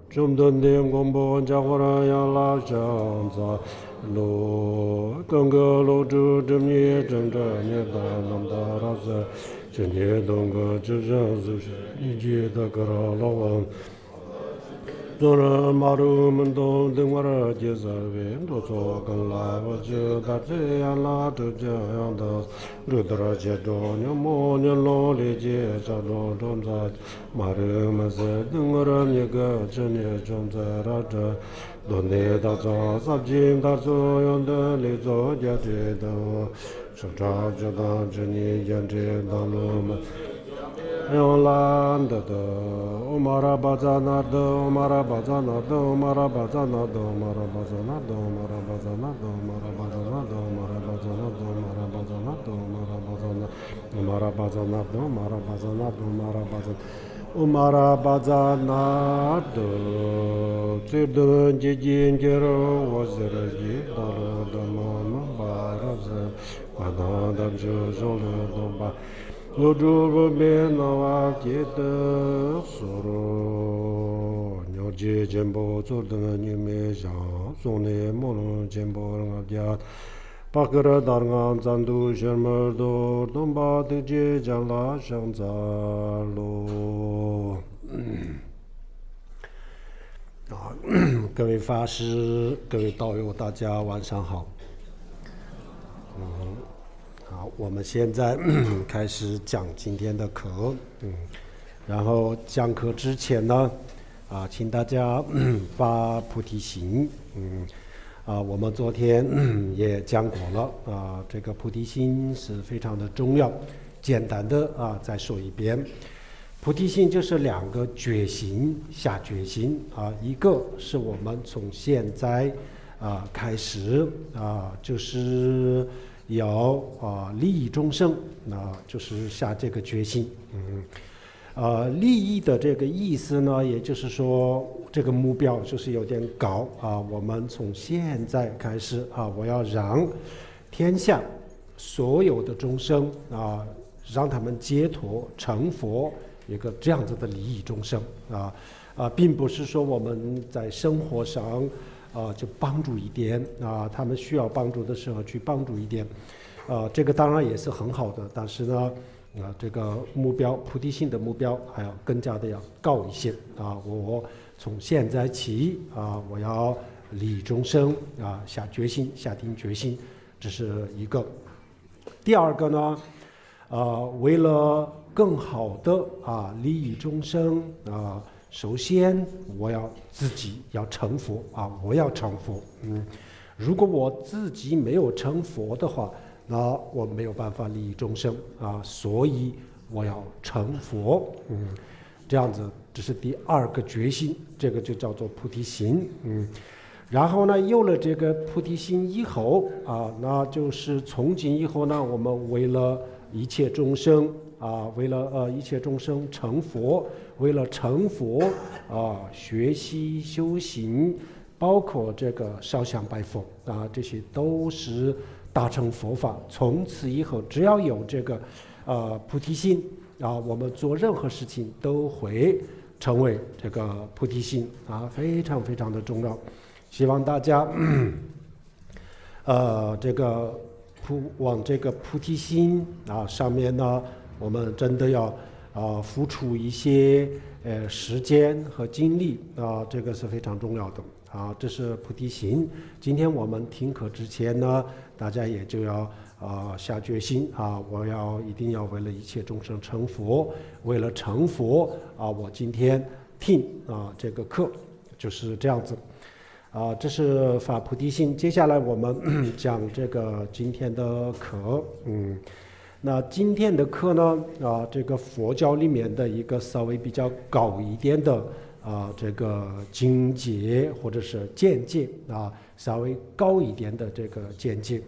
좀 던데 공부 자고라 야라 장자 로 동거로 주름이 점점이 남다라서 전에 동거 주저주시 이제다 거라라와 저는 마루면 동등와라 제자베 도서 간라와저 다제야라 도저양다 루드라제도 녀모녀로리제 자로 돈자 마루면서 등어람이가 전에 좀자라다 돈에다자 삽짐다서 연달리조 자제도 저자저다 전에 연제달로마 Yolanda, Omara Bazanado, Omara Bazanado, Omara Bazanado, Omara Bazanado, Omara Bazanado, Omara Bazanado, Omara Bazanado, Omara Bazanado, Omara Bazanado, Omara Bazanado, Omara Bazanado, Omara Bazanado, Tsirdun Jijinjero, Waziraji, Dalo, Damon, Baraza, Quadam Jojolo, Domba. Lodro Benawa Keta Soro Nyoji Jembo Zordana Nyume Jan Sone Mono Jembo Ngabdia Pakara Darngan Zandu Shermerdo Domba Deje Jala Shangzalo 各位法师、各位道友，大家晚上好。好，我们现在开始讲今天的课，然后讲课之前呢，请大家发菩提心，我们昨天也讲过了，这个菩提心是非常的重要。简单的再说一遍，菩提心就是两个决心，下决心一个是我们从现在开始就是要利益众生，就是下这个决心。利益的这个意思呢，也就是说这个目标就是有点高我们从现在开始我要让天下所有的众生让他们解脱成佛，一个这样子的利益众生并不是说我们在生活上就帮助一点他们需要帮助的时候去帮助一点这个当然也是很好的，但是呢这个目标菩提心的目标还要更加的要高一些我从现在起我要利益众生下决心，下定决心，这是一个。第二个呢为了更好的利益众生首先我要自己要成佛我要成佛。如果我自己没有成佛的话，那我没有办法利益众生所以我要成佛。这样子，这是第二个决心，这个就叫做菩提心。然后呢，有了这个菩提心以后那就是从今以后呢，我们为了一切众生为了一切众生成佛，为了成佛学习修行，包括这个烧香拜佛这些都是达成佛法。从此以后，只要有这个菩提心我们做任何事情都会成为这个菩提心非常非常的重要。希望大家这个往这个菩提心上面呢，我们真的要付出一些时间和精力这个是非常重要的这是菩提心。今天我们听课之前呢，大家也就要下决心我一定要为了一切众生成佛，为了成佛我今天听这个课就是这样子这是发菩提心。接下来我们讲这个今天的课那今天的课呢这个佛教里面的一个稍微比较高一点的这个境界或者是见解稍微高一点的这个见解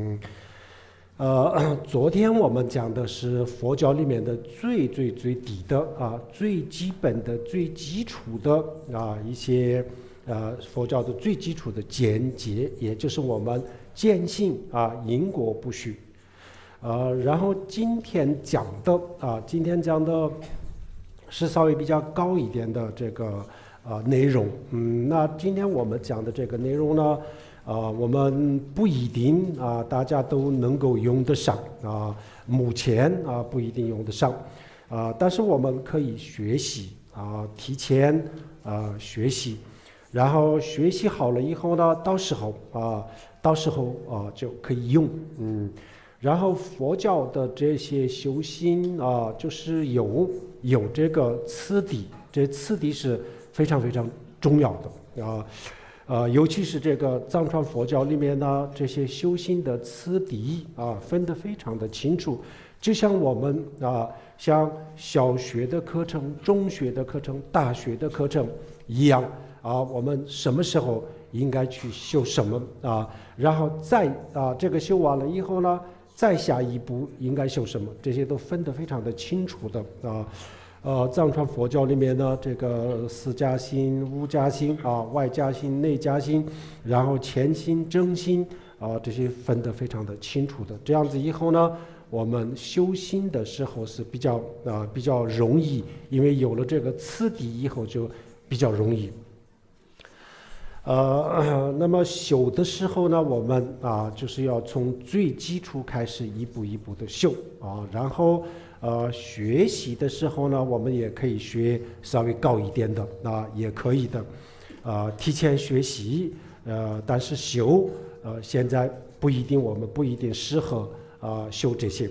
昨天我们讲的是佛教里面的最低的最基本的最基础的一些佛教的最基础的见解，也就是我们坚信因果不虚然后今天讲的是稍微比较高一点的这个内容。那今天我们讲的这个内容呢，我们不一定大家都能够用得上目前不一定用得上但是我们可以学习提前学习，然后学习好了以后呢，到时候就可以用。然后佛教的这些修心就是有这个次第，这次第是非常非常重要的尤其是这个藏传佛教里面呢，这些修心的次第分得非常的清楚，就像我们像小学的课程、中学的课程、大学的课程一样我们什么时候应该去修什么然后再这个修完了以后呢，再下一步应该修什么，这些都分得非常的清楚的藏传佛教里面呢，这个四加心、五加心外加心、内加心，然后前心、正心这些分得非常的清楚的。这样子以后呢，我们修心的时候是比较容易，因为有了这个次第以后就比较容易。那么修的时候呢，我们就是要从最基础开始一步一步的修然后学习的时候呢，我们也可以学稍微高一点的也可以的提前学习但是修现在我们不一定适合修这些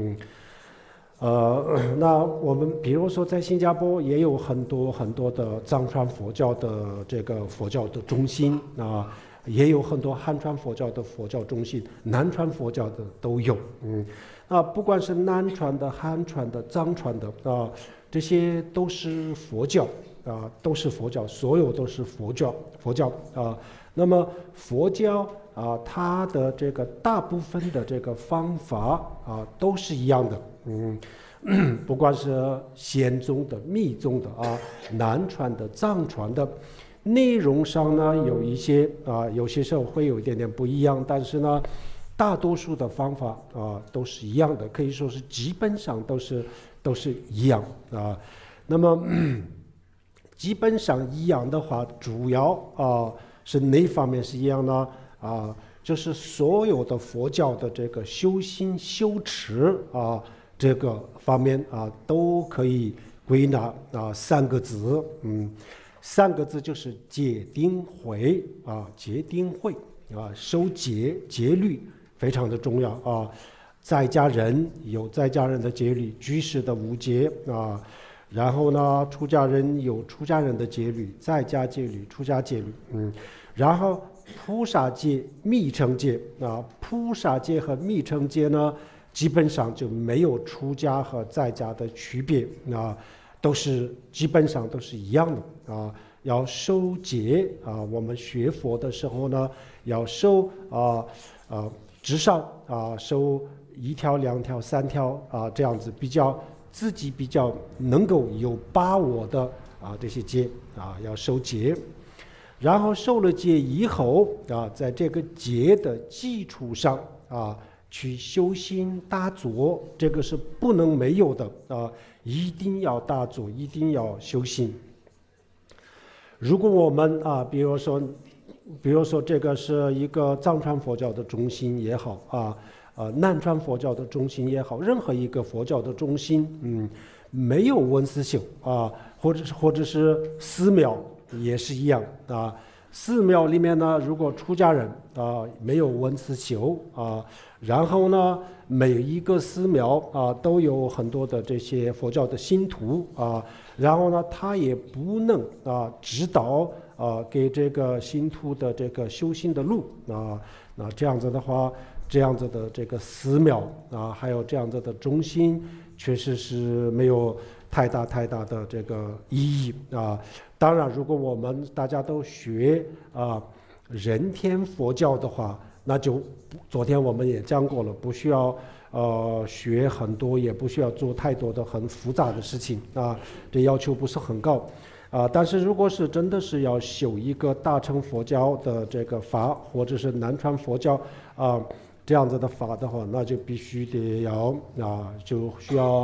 那我们比如说在新加坡也有很多很多的藏传佛教的这个佛教的中心也有很多汉传佛教的佛教中心，南传佛教的都有不管是南传的、汉传的、藏传的这些都是佛教都是佛教，所有都是佛教那么佛教它的这个大部分的这个方法都是一样的不管是显宗的、密宗的南传的、藏传的，内容上呢有一些有些时候会有一点点不一样，但是呢大多数的方法都是一样的，可以说是基本上都是一样那么基本上一样的话，主要是哪方面是一样呢就是所有的佛教的这个修心修持这个方面都可以归纳三个字三个字就是戒定慧戒定慧守戒戒律非常的重要在家人有在家人的戒律，居士的五戒然后呢出家人有出家人的戒律，在家戒律、出家戒律然后菩萨戒、密乘戒菩萨戒和密乘戒呢基本上就没有出家和在家的区别都是基本上都是一样的要守戒我们学佛的时候呢，要守至少守1条、2条、3条这样子自己比较能够有把握的这些戒要守戒，然后受了戒以后在这个戒的基础上去修心打坐，这个是不能没有的一定要打坐，一定要修心。如果我们比如说这个是一个藏传佛教的中心也好南传佛教的中心也好，任何一个佛教的中心没有闻思修或者是寺庙也是一样寺庙里面呢，如果出家人没有闻思修然后呢每一个寺庙都有很多的这些佛教的信徒然后呢他也不能指导给这个信徒的这个修行的路那这样子的话，这样子的这个寺庙还有这样子的中心确实是没有太大的这个意义当然如果我们大家都学人天佛教的话，那就昨天我们也讲过了，不需要学很多，也不需要做太多的很复杂的事情这要求不是很高但是如果是真的是要修一个大乘佛教的这个法，或者是南传佛教这样子的法的话，那就必须得要就需要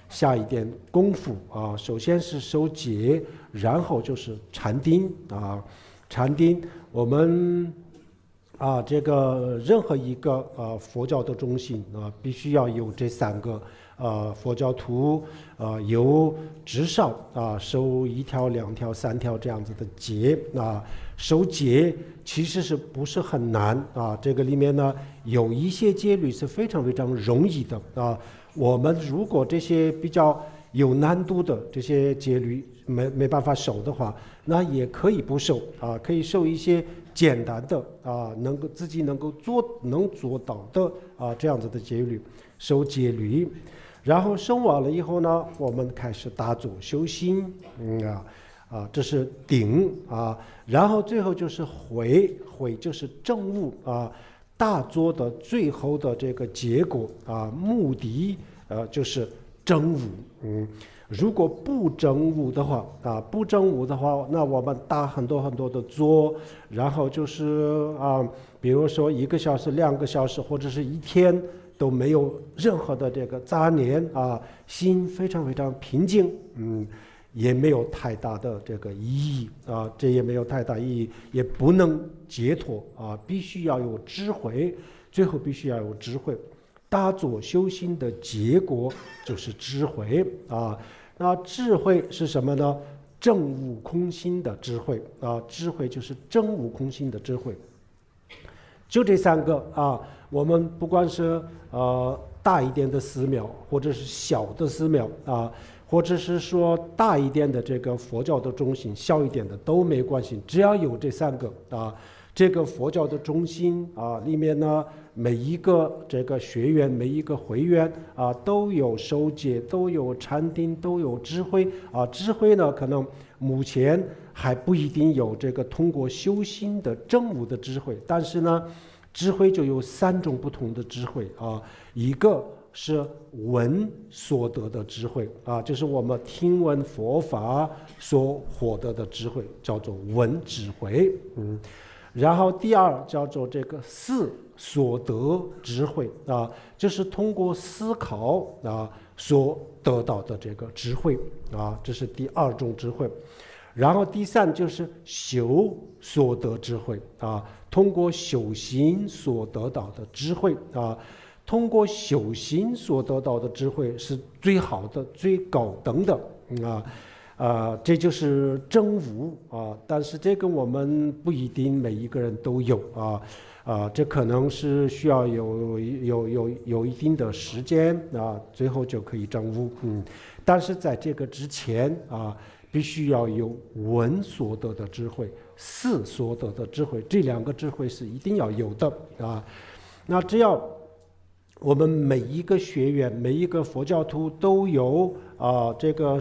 下一点功夫啊。首先是守节，然后就是禅定啊。禅定，我们这个任何一个佛教的中心必须要有这3个佛教徒有至少守1条、2条、3条这样子的戒守戒其实是不是很难这个里面呢有一些戒律是非常非常容易的我们如果这些比较有难度的这些戒律没办法守的话，那也可以不守可以守一些简单的自己能做到的这样子的戒律，守戒律。然后守完了以后呢，我们开始打坐修心这是定然后最后就是回就是证悟大坐的最后的这个结果目的就是证悟。如果不证悟的话那我们打很多很多的坐，然后就是比如说1个小时、2个小时，或者是1天都没有任何的这个杂念心非常非常平静，也没有太大的这个意义这也没有太大意义，也不能解脱必须要有智慧，最后必须要有智慧。大坐修心的结果就是智慧那智慧是什么呢？证悟空心的智慧智慧就是证悟空心的智慧。就这3个我们不管是大一点的寺庙，或者是小的寺庙或者是说大一点的这个佛教的中心，小一点的都没关系，只要有这3个这个佛教的中心里面呢，每一个这个学员，每一个会员都有守戒，都有禅定，都有智慧智慧呢可能目前还不一定有这个通过修心的证悟的智慧，但是呢智慧就有3种不同的智慧一个是闻所得的智慧就是我们听闻佛法所获得的智慧，叫做闻智慧然后第2叫做这个思所得智慧就是通过思考所得到的这个智慧这是第2种智慧。然后第3就是修所得智慧通过修行所得到的智慧通过修行所得到的智慧是最好的、最高等的这就是证悟但是这个我们不一定每一个人都有这可能是需要有一定的时间最后就可以证悟但是在这个之前必须要有闻所得的智慧、思所得的智慧，这2个智慧是一定要有的那只要我们每一个学员、每一个佛教徒都有这个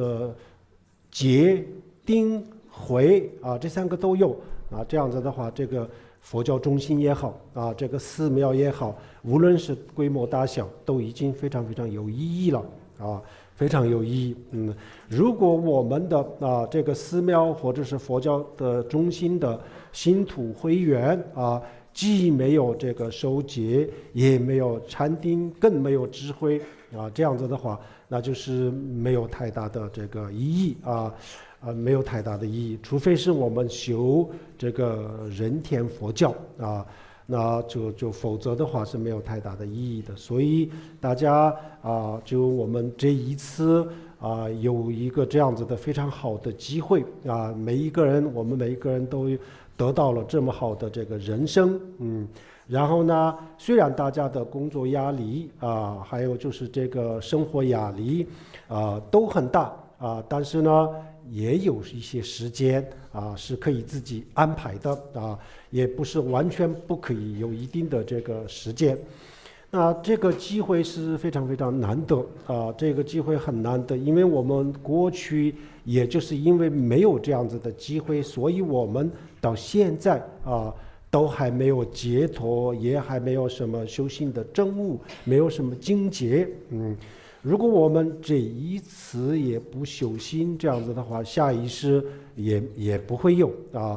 戒、定、慧这3个都有这样子的话，这个佛教中心也好这个寺庙也好，无论是规模大小，都已经非常非常有意义了非常有意义如果我们的这个寺庙或者是佛教的中心的信徒会员既没有这个守戒，也没有禅定，更没有智慧这样子的话，那就是没有太大的这个意义没有太大的意义，除非是我们修这个人天佛教那就否则的话是没有太大的意义的。所以大家就我们这一次有一个这样子的非常好的机会我们每一个人都得到了这么好的这个人生然后呢，虽然大家的工作压力还有就是这个生活压力都很大但是呢也有一些时间是可以自己安排的也不是完全不可以有一定的这个时间。那这个机会是非常非常难得这个机会很难得，因为我们过去也就是因为没有这样子的机会，所以我们到现在都还没有解脱，也还没有什么修行的证悟，没有什么境界如果我们这一次也不修心这样子的话，下一世也不会有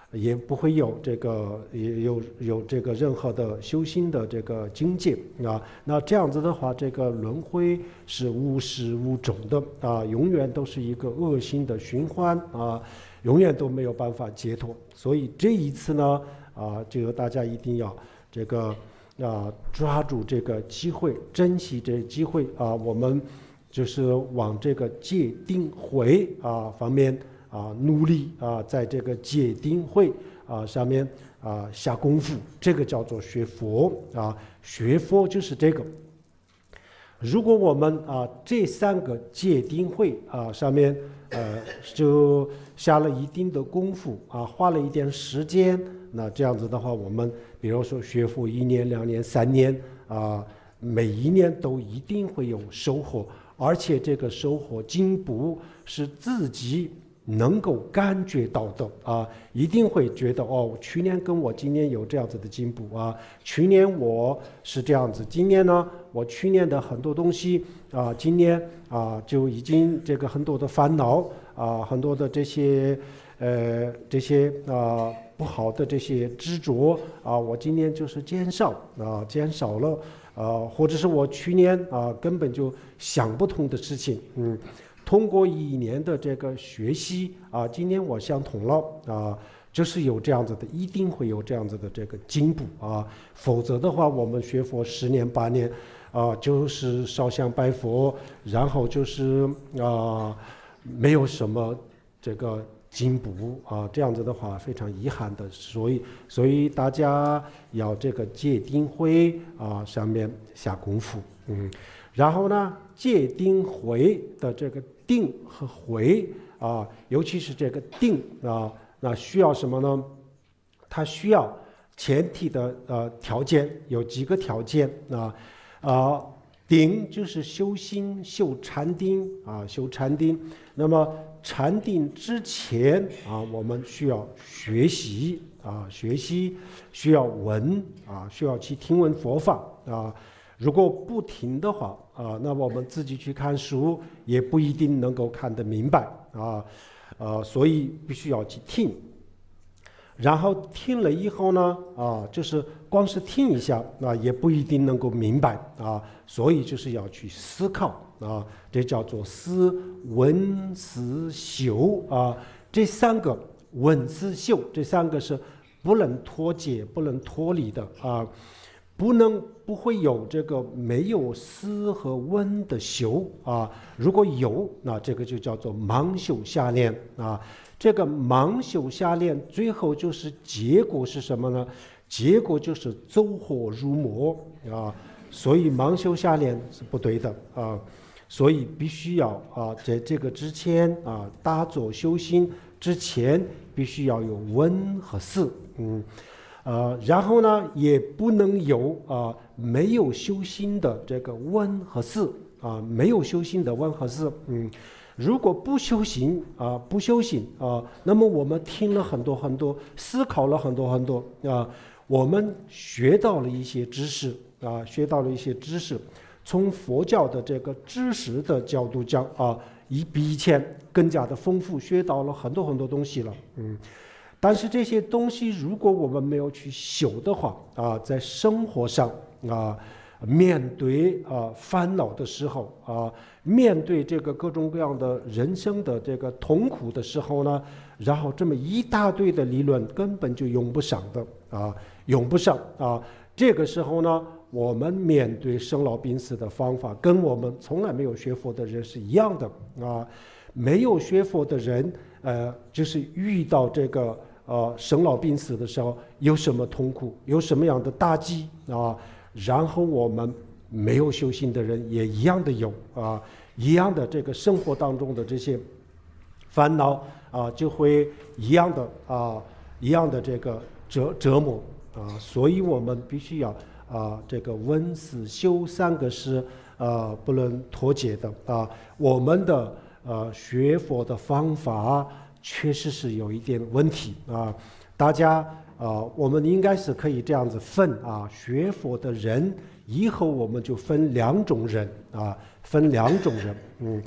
也不会有这个有这个任何的修心的这个境界啊。那这样子的话，这个轮回是无始无终的啊，永远都是一个恶性的循环啊，永远都没有办法解脱。所以这一次呢这个大家一定要这个抓住这个机会，珍惜这个机会啊，我们就是往这个戒定慧方面努力在这个戒定慧上面下功夫，这个叫做学佛学佛就是这个。如果我们这3个戒定慧上面就下了一定的功夫花了一点时间，那这样子的话，我们比如说学佛1年、2年、3年每一年都一定会有收获，而且这个收获进步是自己能够感觉到的一定会觉得去年跟我今年有这样子的进步去年我是这样子，今年呢我去年的很多东西今年就已经这个很多的烦恼很多的这些不好的这些执着我今年就是减少了或者是我去年根本就想不通的事情通过1年的这个学习今年我想通了就是有这样子的，一定会有这样子的这个进步否则的话，我们学佛10年8年就是烧香拜佛，然后就是没有什么这个进步这样子的话非常遗憾的，所以大家要这个戒定慧上面下功夫然后呢，戒定慧的这个定和慧尤其是这个定那需要什么呢？它需要前提的条件有几个条件定就是修心修禅定修禅定。那么禅定之前我们需要学习需要闻需要去听闻佛法如果不听的话那我们自己去看书也不一定能够看得明白所以必须要去听。然后听了以后呢就是光是听一下也不一定能够明白所以就是要去思考这叫做思闻思修这3个闻思修这3个是不能脱节不能脱离的不会有这个没有思和闻的修如果有那这个就叫做盲修瞎练这个盲修瞎练最后就是结果是什么呢？结果就是走火入魔所以盲修瞎练是不对的所以必须要在这个之前打坐修心之前必须要有闻和思然后呢也不能有没有修心的这个闻和思没有修心的闻和思如果不修行那么我们听了很多很多思考了很多很多我们学到了一些知识从佛教的这个知识的角度讲比以前更加的丰富，学到了很多很多东西了但是这些东西如果我们没有去修的话在生活上面对烦恼的时候面对这个各种各样的人生的这个痛苦的时候呢，然后这么一大堆的理论根本就用不上的用不上这个时候呢，我们面对生老病死的方法跟我们从来没有学佛的人是一样的没有学佛的人就是遇到这个生老病死的时候有什么痛苦，有什么样的打击然后我们没有修行的人也一样的有一样的这个生活当中的这些烦恼就会一样的这个折磨所以我们必须要这个闻思修3个是不能脱节的我们的学佛的方法确实是有一点问题大家我们应该是可以这样子分学佛的人以后我们就分2种人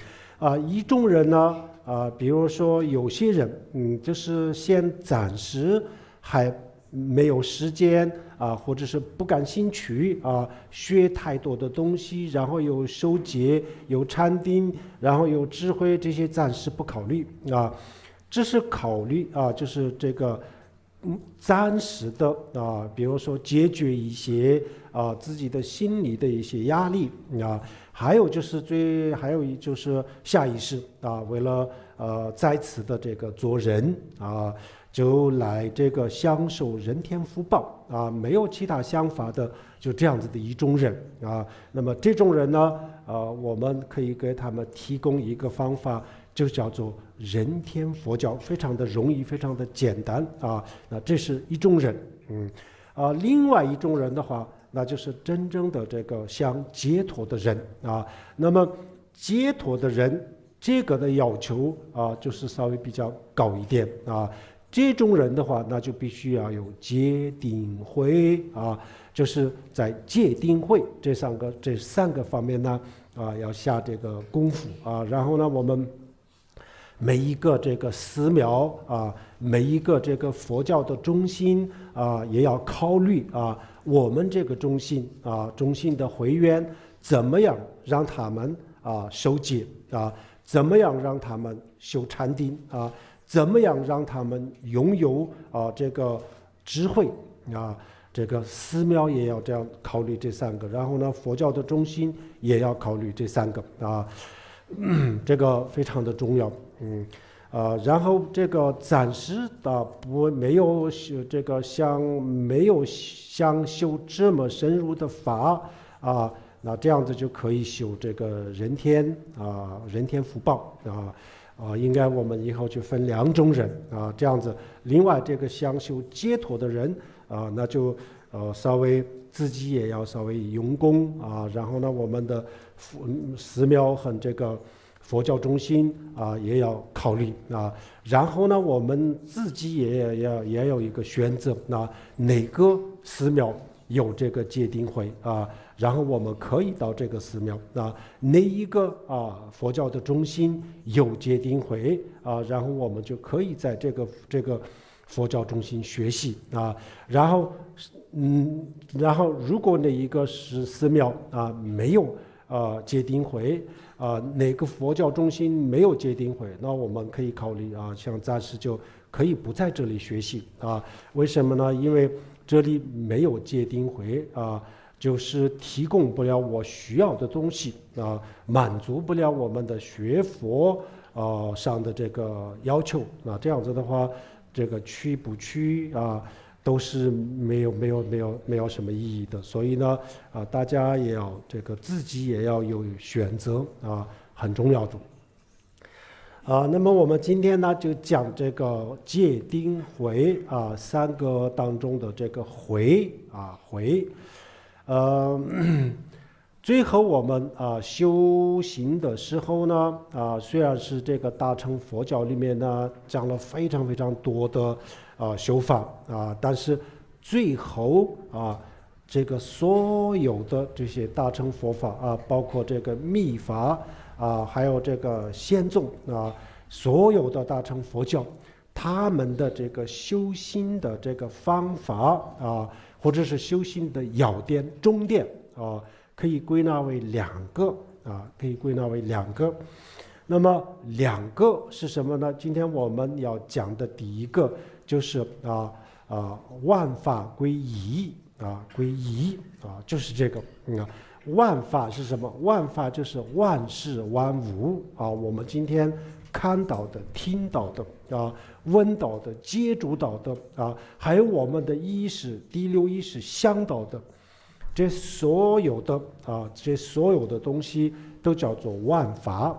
一种人呢，比如说有些人，就是先暂时还没有时间或者是不感兴趣学太多的东西，然后有守节、有禅定，然后有智慧，这些暂时不考虑这是考虑就是这个暂时的比如说解决一些自己的心理的一些压力还有就是下意识为了在此的这个做人就来这个享受人天福报没有其他想法的，就这样子的一种人那么这种人呢我们可以给他们提供一个方法，就叫做人天佛教，非常的容易，非常的简单那这是一种人另外一种人的话，那就是真正的这个想解脱的人那么解脱的人这个的要求就是稍微比较高一点这种人的话，那就必须要有戒定慧就是在戒定慧这三个方面呢要下这个功夫然后呢，我们每一个这个寺庙每一个这个佛教的中心也要考虑我们这个中心的会员怎么样让他们守戒怎么样让他们修禅定怎么样让他们拥有这个智慧这个寺庙也要这样考虑这三个，然后呢，佛教的中心也要考虑这三个这个非常的重要然后这个暂时没有想修这么深入的法那这样子就可以修这个人天福报应该我们以后就分两种人这样子。另外这个想修解脱的人那就稍微自己也要稍微用功然后呢，我们的寺庙和这个佛教中心也要考虑然后呢，我们自己也有一个选择哪个寺庙有这个戒定慧然后我们可以到这个寺庙哪一个佛教的中心有戒定慧然后我们就可以在这个佛教中心学习然后如果哪一个是寺庙没有戒定慧哪个佛教中心没有戒定慧，那我们可以考虑像暂时就可以不在这里学习为什么呢？因为这里没有戒定慧就是提供不了我需要的东西满足不了我们的学佛上的这个要求那这样子的话，这个去不去都是没有什么意义的。所以呢大家也要这个自己也要有选择很重要的那么我们今天呢就讲这个戒定慧三个当中的这个慧最后我们修行的时候呢虽然是这个大乘佛教里面呢讲了非常非常多的修法但是最后这个所有的这些大乘佛法包括这个密法还有这个显宗所有的大乘佛教他们的这个修心的这个方法或者是修心的要点重点可以归纳为两个那么两个是什么呢？今天我们要讲的第一个就是万法归一就是这个万法是什么？万法就是万事万物我们今天看到的、听到的闻到的、接触到的还有我们的意识、第六意识想到的，这所有的东西都叫做万法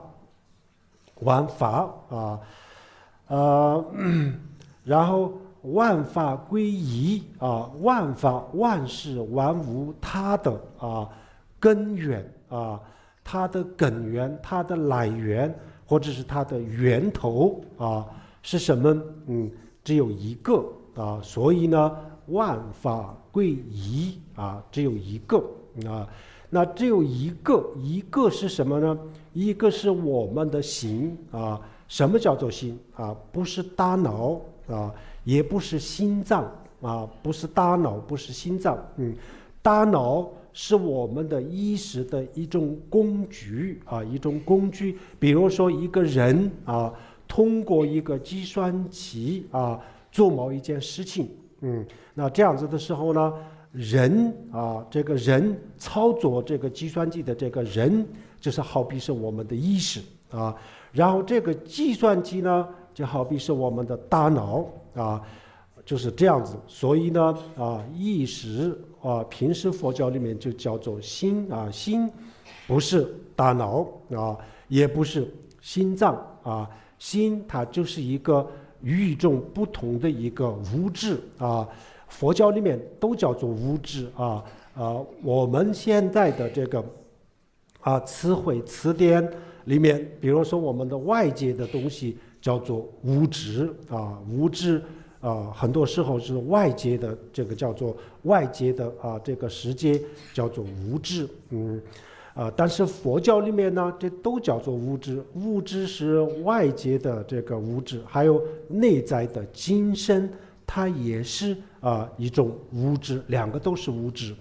然后万法归一万法万事万物它的根源它的根源它的来源或者是它的源头是什么？只有一个所以呢万法归一只有一个那只有一个是什么呢？一个是我们的心啊。什么叫做心啊？不是大脑啊，也不是心脏啊，不是大脑，不是心脏。大脑是我们的意识的一种工具啊，一种工具。比如说一个人啊，通过一个计算器啊做某一件事情，那这样子的时候呢，人啊，这个人操作这个计算机的这个人，就是好比是我们的意识啊。然后这个计算机呢，就好比是我们的大脑啊，就是这样子。所以呢，意识啊，平时佛教里面就叫做心啊，心不是大脑啊，也不是心脏啊，心它就是一个与众不同的一个物质啊，佛教里面都叫做物质啊。我们现在的这个词汇词典里面，比如说我们的外界的东西叫做物质啊，物质很多时候是外界的，这个叫做外界的这个世界叫做物质，但是佛教里面呢，这都叫做物质，物质是外界的这个物质，还有内在的精神，它也是一种物质，两个都是物质，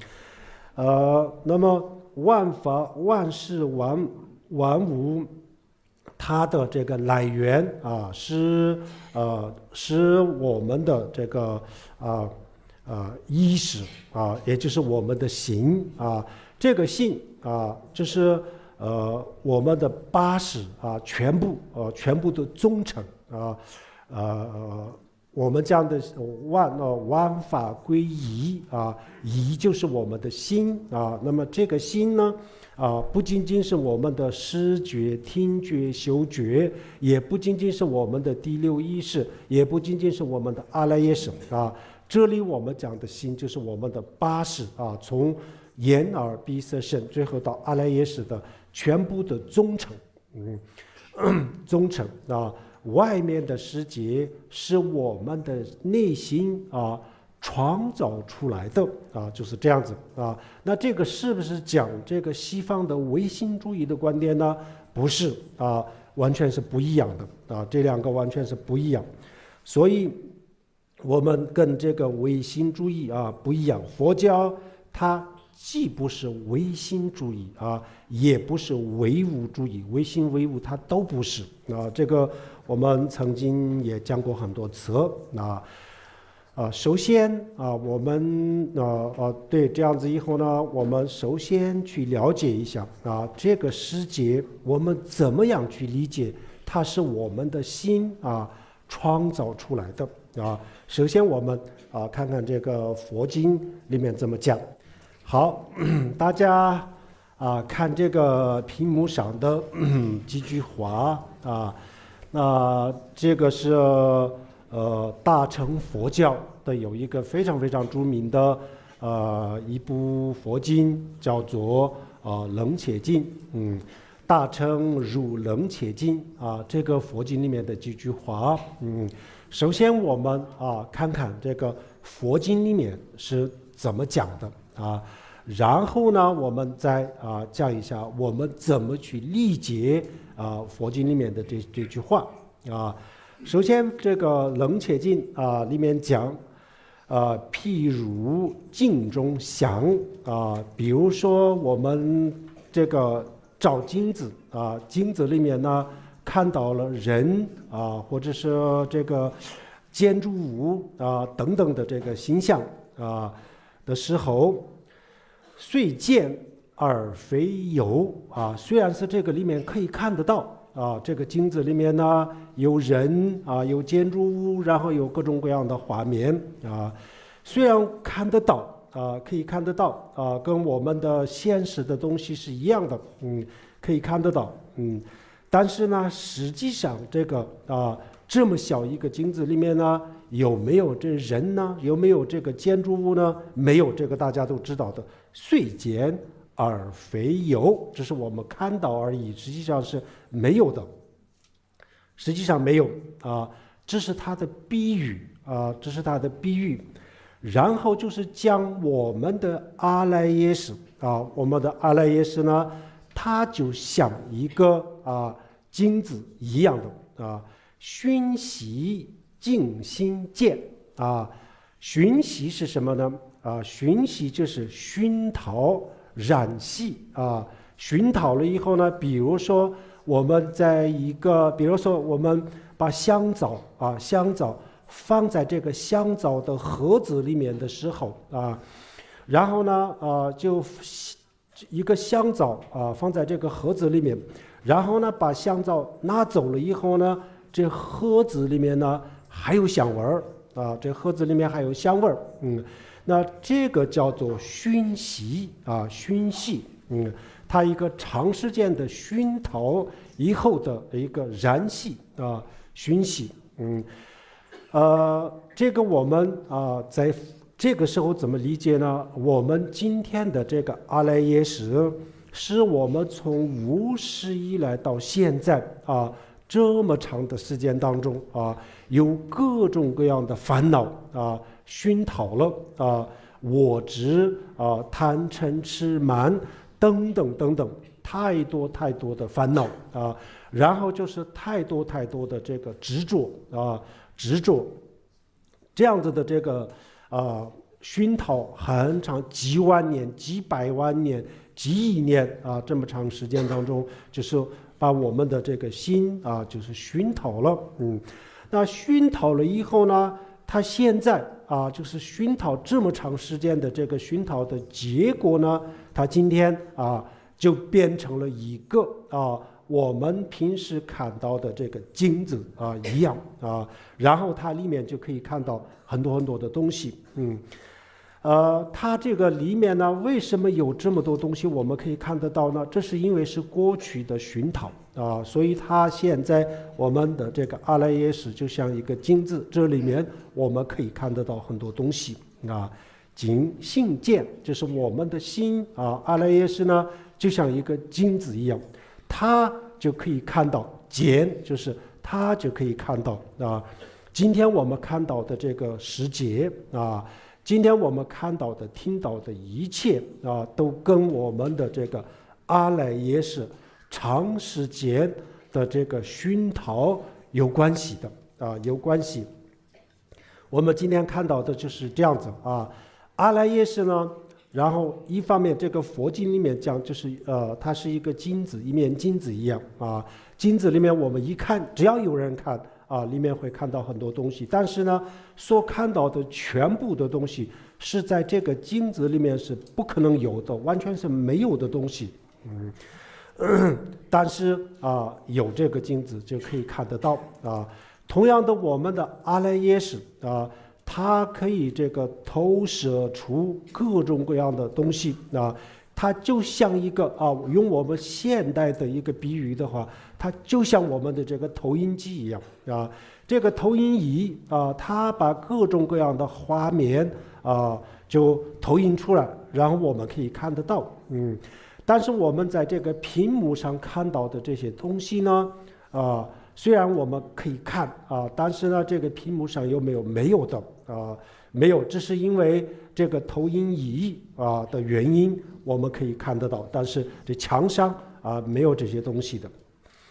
那么万法万事万物，它的这个来源是我们的这个意识也就是我们的心这个心就是我们的八识全部的总成我们讲的万法归一一就是我们的心那么这个心呢不仅仅是我们的视觉、听觉、嗅觉，也不仅仅是我们的第六意识，也不仅仅是我们的阿赖耶识这里我们讲的心就是我们的八识从眼耳鼻舌身，最后到阿赖耶识的全部的总成，总成外面的世界是我们的内心创造出来的就是这样子那这个是不是讲这个西方的唯心主义的观点呢？不是完全是不一样的这两个完全是不一样。所以我们跟这个唯心主义不一样，佛教它既不是唯心主义也不是唯物主义，唯心唯物它都不是这个我们曾经也讲过很多次首先我们对这样子以后呢，我们首先去了解一下这个世界我们怎么样去理解，它是我们的心创造出来的首先我们看看这个佛经里面怎么讲。好，大家看这个屏幕上的几句话那这个是大乘佛教的有一个非常非常著名的一部佛经，叫做楞伽经大乘入楞伽经这个佛经里面的几句话首先我们看看这个佛经里面是怎么讲的然后呢我们再讲一下我们怎么去理解佛经里面的这句话首先这个楞伽经里面讲譬如镜中像比如说我们这个照镜子镜子里面呢看到了人或者是这个建筑物等等的这个形象的时候，虽见而非有虽然是这个里面可以看得到这个镜子里面呢有人有建筑物，然后有各种各样的画面虽然看得到可以看得到跟我们的现实的东西是一样的可以看得到但是呢实际上这个这么小一个镜子里面呢有没有这人呢？有没有这个建筑物呢？没有，这个大家都知道的，虽见而非有，只是我们看到而已，实际上是没有的，实际上没有这是它的比喻这是它的比喻。 然后就是将我们的阿赖耶识我们的阿赖耶识呢，它就像一个金子一样的熏习净心见熏习是什么呢？熏习就是熏陶染系熏陶了以后呢，比如说我们把香枣放在这个香枣的盒子里面的时候然后呢就一个香枣放在这个盒子里面，然后呢把香枣拿走了以后呢，这盒子里面呢还有香味儿这盒子里面还有香味儿那这个叫做熏习熏习它一个长时间的熏陶以后的一个燃系熏习这个我们在这个时候怎么理解呢？我们今天的这个阿赖耶识，是我们从无始以来到现在这么长的时间当中有各种各样的烦恼熏陶了我执贪嗔痴慢等等等等，太多太多的烦恼然后就是太多太多的这个执着这样子的这个熏陶很长，几万年、几百万年、几亿年这么长时间当中，就是把我们的这个心就是熏陶了那熏陶了以后呢，它现在就是熏陶这么长时间的这个熏陶的结果呢，它今天就变成了一个我们平时看到的这个金子一样然后它里面就可以看到很多很多的东西它这个里面呢，为什么有这么多东西我们可以看得到呢？这是因为是过去的熏陶所以它现在我们的这个阿赖耶识就像一个金子，这里面我们可以看得到很多东西净心见就是我们的心阿赖耶识呢就像一个金子一样，它就可以看到见，就是它就可以看到今天我们看到的这个世界今天我们看到的听到的一切都跟我们的这个阿赖耶识长时间的这个熏陶有关系的有关系。我们今天看到的就是这样子阿赖耶识呢，然后一方面这个佛经里面讲就是它是一个金子，一面金子一样金子里面我们一看，只要有人看里面会看到很多东西，但是呢所看到的全部的东西是在这个金子里面是不可能有的，完全是没有的东西但是有这个金子就可以看得到同样的我们的阿赖耶识它可以这个投射出各种各样的东西它就像一个用我们现代的一个比喻的话，它就像我们的这个投影机一样这个投影仪它把各种各样的画面就投影出来，然后我们可以看得到但是我们在这个屏幕上看到的这些东西呢虽然我们可以看但是呢这个屏幕上有没有的没有，这是因为这个投影仪的原因我们可以看得到，但是这墙上没有这些东西的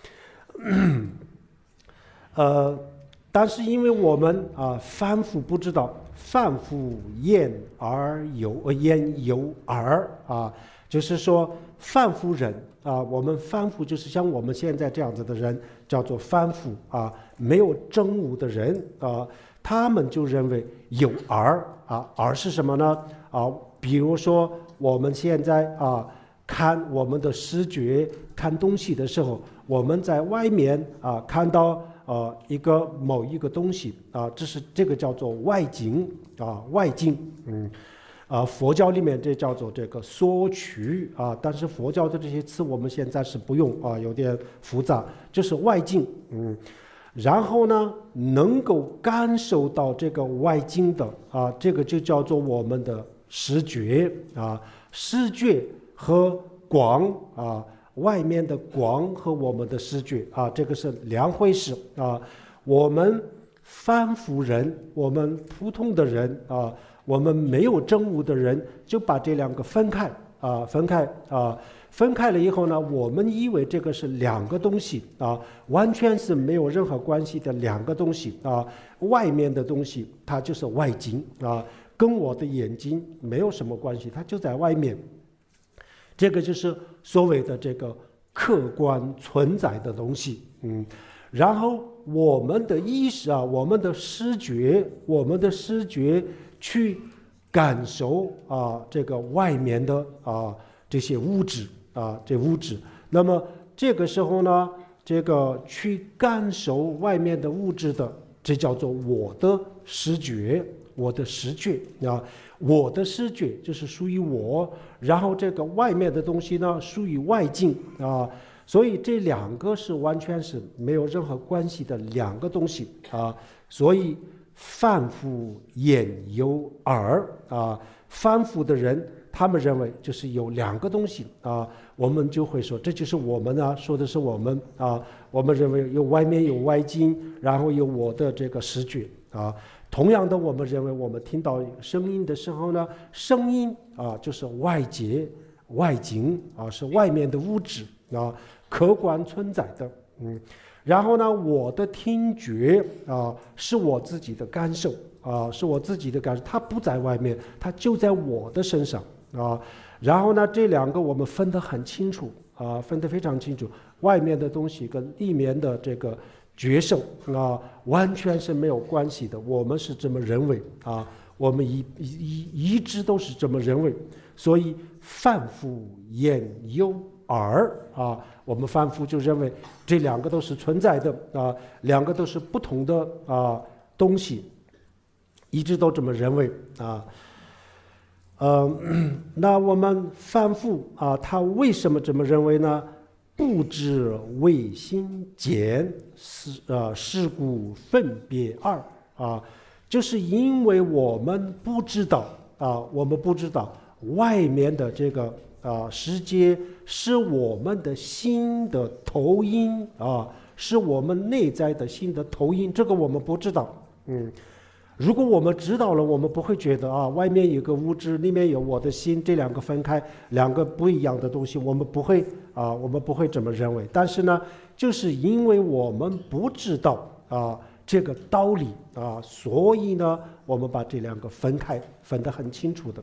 但是因为我们凡夫不知道，凡夫言有耳就是说凡夫人我们凡夫就是像我们现在这样子的人叫做凡夫没有证悟的人他们就认为有耳耳是什么呢比如说我们现在看我们的视觉看东西的时候，我们在外面看到某一个东西这个叫做外境外境佛教里面这叫做这个索取但是佛教的这些词我们现在是不用有点复杂，就是外境然后呢能够感受到这个外境的这个就叫做我们的视觉视觉和光外面的光和我们的视觉这个是两回事我们凡夫人，我们普通的人我们没有证悟的人就把这两个分开了以后呢，我们以为这个是两个东西完全是没有任何关系的两个东西外面的东西它就是外境跟我的眼睛没有什么关系，它就在外面。这个就是所谓的这个客观存在的东西。然后我们的意识我们的视觉去感受这个外面的这些物质那么这个时候呢，这个去感受外面的物质的，这叫做我的视觉我的视觉就是属于我，然后这个外面的东西呢属于外境所以这两个是完全是没有任何关系的两个东西所以凡夫眼有耳凡夫的人他们认为就是有两个东西我们就会说这就是我们说的是我们我们认为有外面有外境，然后有我的这个视觉同样的，我们认为我们听到声音的时候呢，声音就是外界外境是外面的物质客观存在的然后呢，我的听觉是我自己的感受它不在外面，它就在我的身上然后呢，这两个我们分得很清楚分得非常清楚，外面的东西跟里面的这个觉受完全是没有关系的，我们是这么认为我们一直都是这么认为。所以凡夫眼有耳我们凡夫就认为这两个都是存在的两个都是不同的东西，一直都这么认为那我们凡夫他为什么这么认为呢？不知为心见是故分别二就是因为我们不知道外面的这个世界是我们的心的投影是我们内在的心的投影，这个我们不知道如果我们知道了，我们不会觉得外面有个物质，里面有我的心，这两个分开，两个不一样的东西，我们不会这么认为。但是呢，就是因为我们不知道这个道理所以呢，我们把这两个分开，分得很清楚的。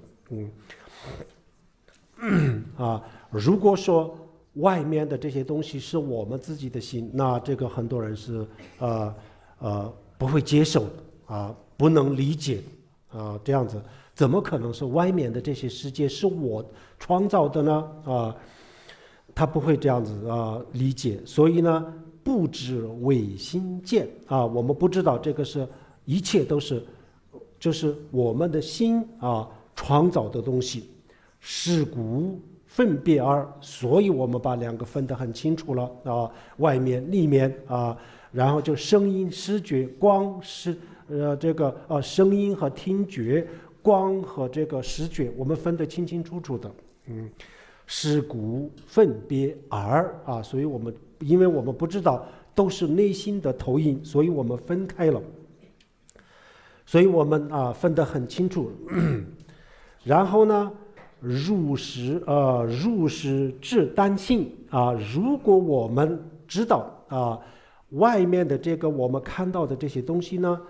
如果说外面的这些东西是我们自己的心，那这个很多人是不会接受的不能理解这样子怎么可能是外面的这些世界是我创造的呢他不会这样子理解。所以呢，不知为心见我们不知道这个是一切都是就是我们的心创造的东西，是故分别二，所以我们把两个分得很清楚了外面里面然后就声音视觉光是这个声音和听觉，光和这个视觉，我们分得清清楚楚的是故分别二所以因为我们不知道都是内心的投影，所以我们分开了，所以我们分得很清楚然后呢，入世至单性如果我们知道外面的这个我们看到的这些东西呢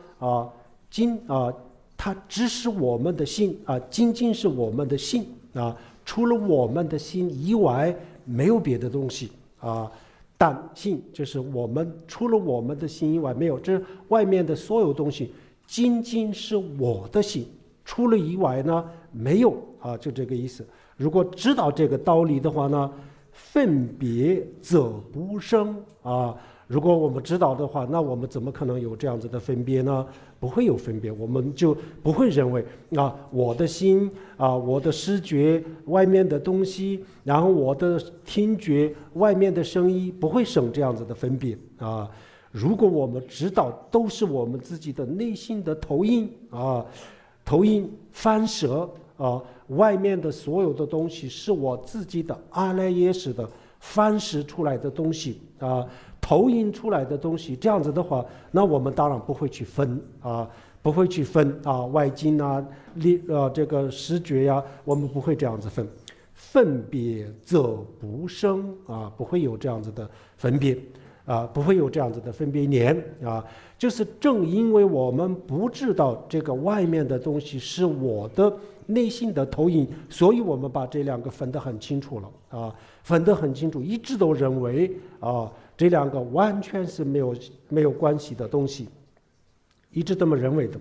它只是我们的心仅仅是我们的心除了我们的心以外没有别的东西单性就是我们除了我们的心以外没有，这外面的所有东西仅仅是我的心，除了以外呢没有就这个意思。如果知道这个道理的话呢，分别则不生如果我们知道的话，那我们怎么可能有这样子的分别呢？不会有分别，我们就不会认为我的心我的视觉外面的东西，然后我的听觉外面的声音，不会生这样子的分别如果我们知道都是我们自己的内心的投影投影反射外面的所有的东西是我自己的阿赖耶识的反射出来的东西投影出来的东西，这样子的话，那我们当然不会去分不会去分啊，外境啊，这个视觉呀，我们不会这样子分。分别则不生啊，不会有这样子的分别啊，不会有这样子的分别念啊。就是正因为我们不知道这个外面的东西是我的内心的投影，所以我们把这两个分得很清楚了啊，分得很清楚，一直都认为啊，这两个完全是没有关系的东西，一直这么认为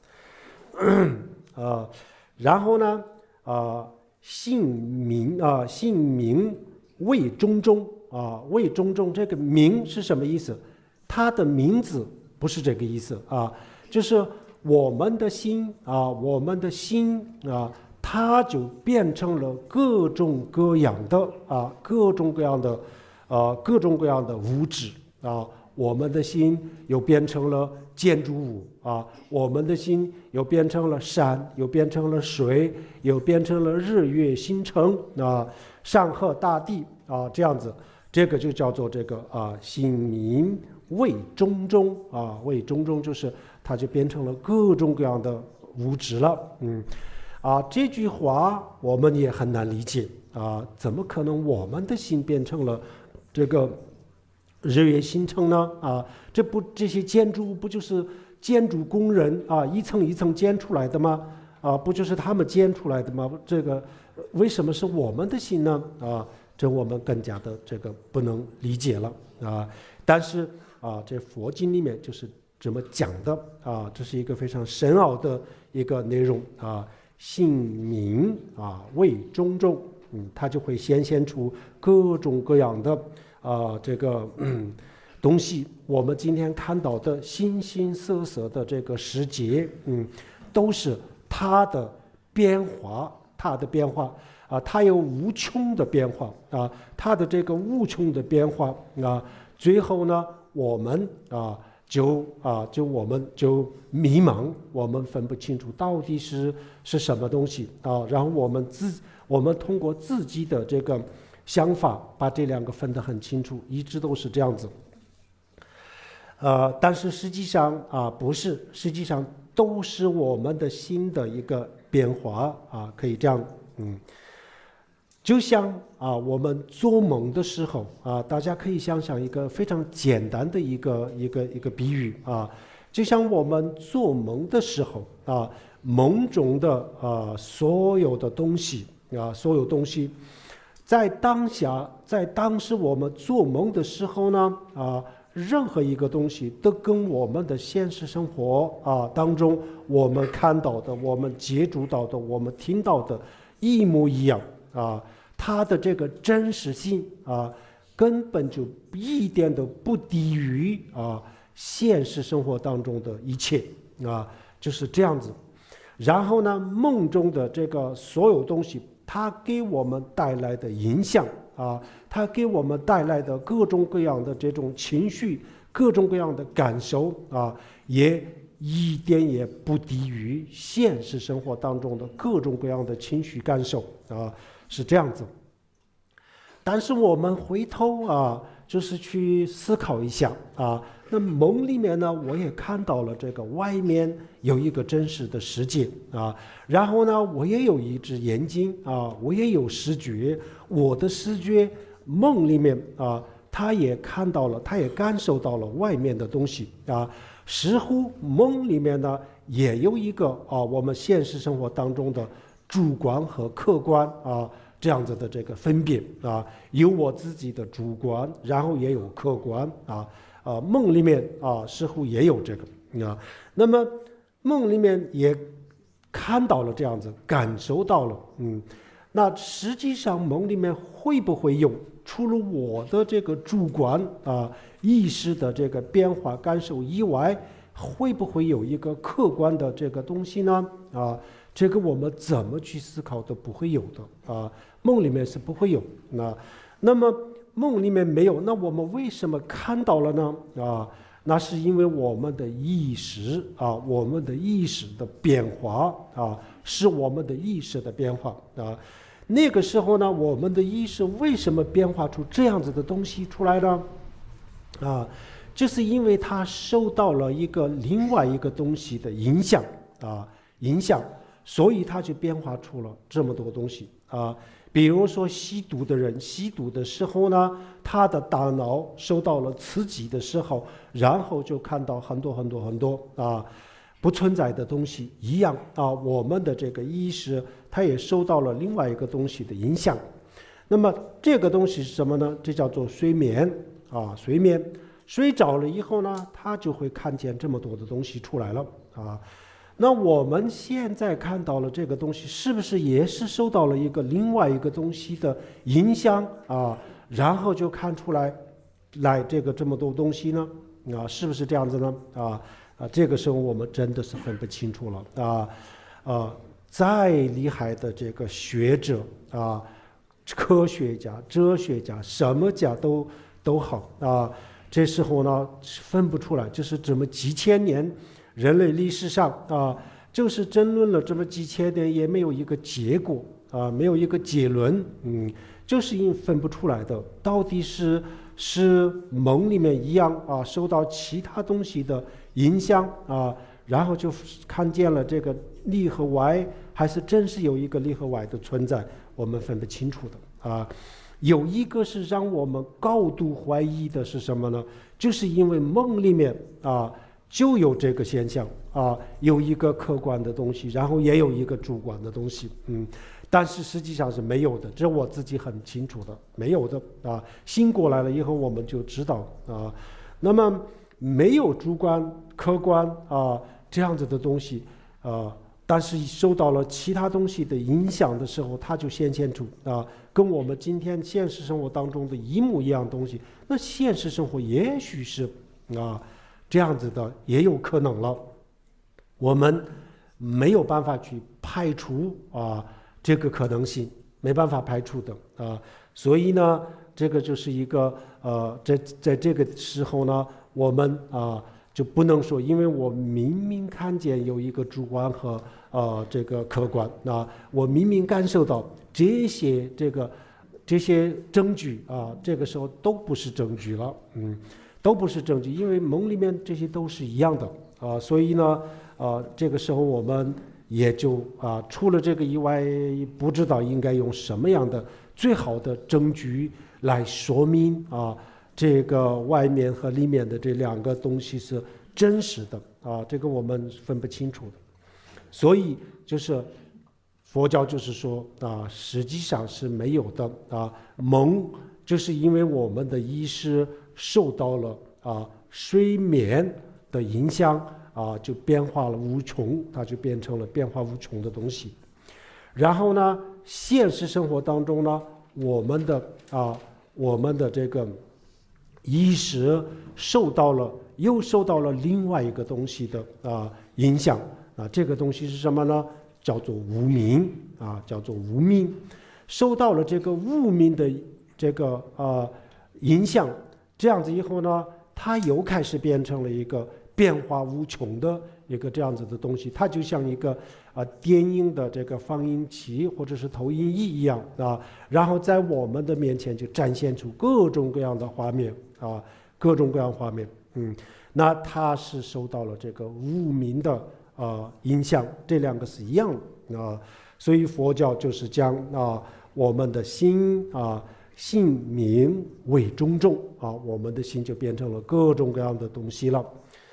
的。然后呢姓名为中中啊，为中中，这个名是什么意思？它的名字不是这个意思啊，就是我们的心啊，我们的心啊，它就变成了各种各样的各种各样的物质啊。我们的心又变成了建筑物啊，我们的心又变成了山，又变成了水，又变成了日月星辰啊，山河大地啊，这样子，这个就叫做这个姓名为中中啊，为中中就是它就变成了各种各样的物质了。这句话我们也很难理解啊，怎么可能我们的心变成了这个日月星辰呢？这些建筑物不就是建筑工人一层一层建出来的吗？不就是他们建出来的吗？这个为什么是我们的心呢？这我们更加的这个不能理解了但是这佛经里面就是这么讲的这是一个非常深奥的一个内容姓名为中中，它就会显现出各种各样的这个东西。我们今天看到的形形色色的这个世界都是它的变化，它有无穷的变化它的这个无穷的变化最后呢我们我们就迷茫，我们分不清楚到底是什么东西然后我们通过自己的这个想法把这两个分得很清楚，一直都是这样子但是实际上不是，实际上都是我们的心的一个变化可以这样就像我们做梦的时候大家可以想想一个非常简单的一个比喻就像我们做梦的时候梦中的所有的东西在当时我们做梦的时候呢任何一个东西都跟我们的现实生活当中我们看到的、我们接触到的、我们听到的一模一样它的这个真实性根本就一点都不低于现实生活当中的一切就是这样子。然后呢，梦中的这个所有东西，它给我们带来的影响它给我们带来的各种各样的这种情绪、各种各样的感受也一点也不低于现实生活当中的各种各样的情绪感受是这样子。但是我们回头就是去思考一下那梦里面呢，我也看到了这个外面有一个真实的世界然后呢，我也有一只眼睛我也有视觉，我的视觉梦里面他也看到了，他也感受到了外面的东西似乎梦里面呢也有一个我们现实生活当中的主观和客观这样子的这个分别有我自己的主观，然后也有客观梦里面似乎也有这个那么梦里面也看到了这样子，感受到了那实际上梦里面会不会有除了我的这个主观意识的这个变化感受以外，会不会有一个客观的这个东西呢这个我们怎么去思考都不会有的梦里面是不会有那么梦里面没有，那我们为什么看到了呢那是因为我们的意识我们的意识的变化是我们的意识的变化那个时候呢，我们的意识为什么变化出这样子的东西出来呢就是因为它受到了另外一个东西的影响所以它就变化出了这么多东西比如说吸毒的人，吸毒的时候呢，他的大脑受到了刺激的时候，然后就看到很多不存在的东西一样我们的这个意识它也受到了另外一个东西的影响。那么这个东西是什么呢？这叫做睡眠睡眠。睡着了以后呢，他就会看见这么多的东西出来了那我们现在看到了这个东西，是不是也是受到了另外一个东西的影响然后就看出来这么多东西呢是不是这样子呢这个时候我们真的是分不清楚了再厉害的这个学者科学家、哲学家、什么家都好这时候呢分不出来，就是这么几千年人类历史上就是争论了这么几千年，也没有一个结果没有一个结论就是因为分不出来的，到底是梦里面一样受到其他东西的影响然后就看见了这个里和外，还是真是有一个里和外的存在，我们分不清楚的有一个是让我们高度怀疑的是什么呢？就是因为梦里面就有这个现象有一个客观的东西，然后也有一个主观的东西但是实际上是没有的，这我自己很清楚的，没有的醒过来了以后我们就知道那么没有主观客观这样子的东西但是受到了其他东西的影响的时候，它就显现出跟我们今天现实生活当中的一模一样东西。那现实生活也许是这样子的，也有可能了。我们没有办法去排除这个可能性，没办法排除的所以呢，这个就是一个在这个时候呢，我们就不能说，因为我明明看见有一个主观和这个客观我明明感受到这些证据这个时候都不是证据了都不是证据，因为梦里面这些都是一样的所以呢这个时候我们也就除了这个以外，不知道应该用什么样的最好的证据来说明这个外面和里面的这两个东西是真实的这个我们分不清楚的。所以就是佛教就是说实际上是没有的梦就是因为我们的意识受到了睡眠的影响就变化了无穷，它就变成了变化无穷的东西。然后呢，现实生活当中呢，我们的这个意识又受到了另外一个东西的影响这个东西是什么呢？叫做无明叫做无明。受到了这个无明的这个影响，这样子以后呢，它又开始变成了一个变化无穷的一个这样子的东西。它就像一个电影的这个放映器或者是投影仪一样然后在我们的面前就展现出各种各样的画面各种各样画面那它是受到了这个无明的影响，这两个是一样的所以佛教就是将我们的心性明为中众我们的心就变成了各种各样的东西了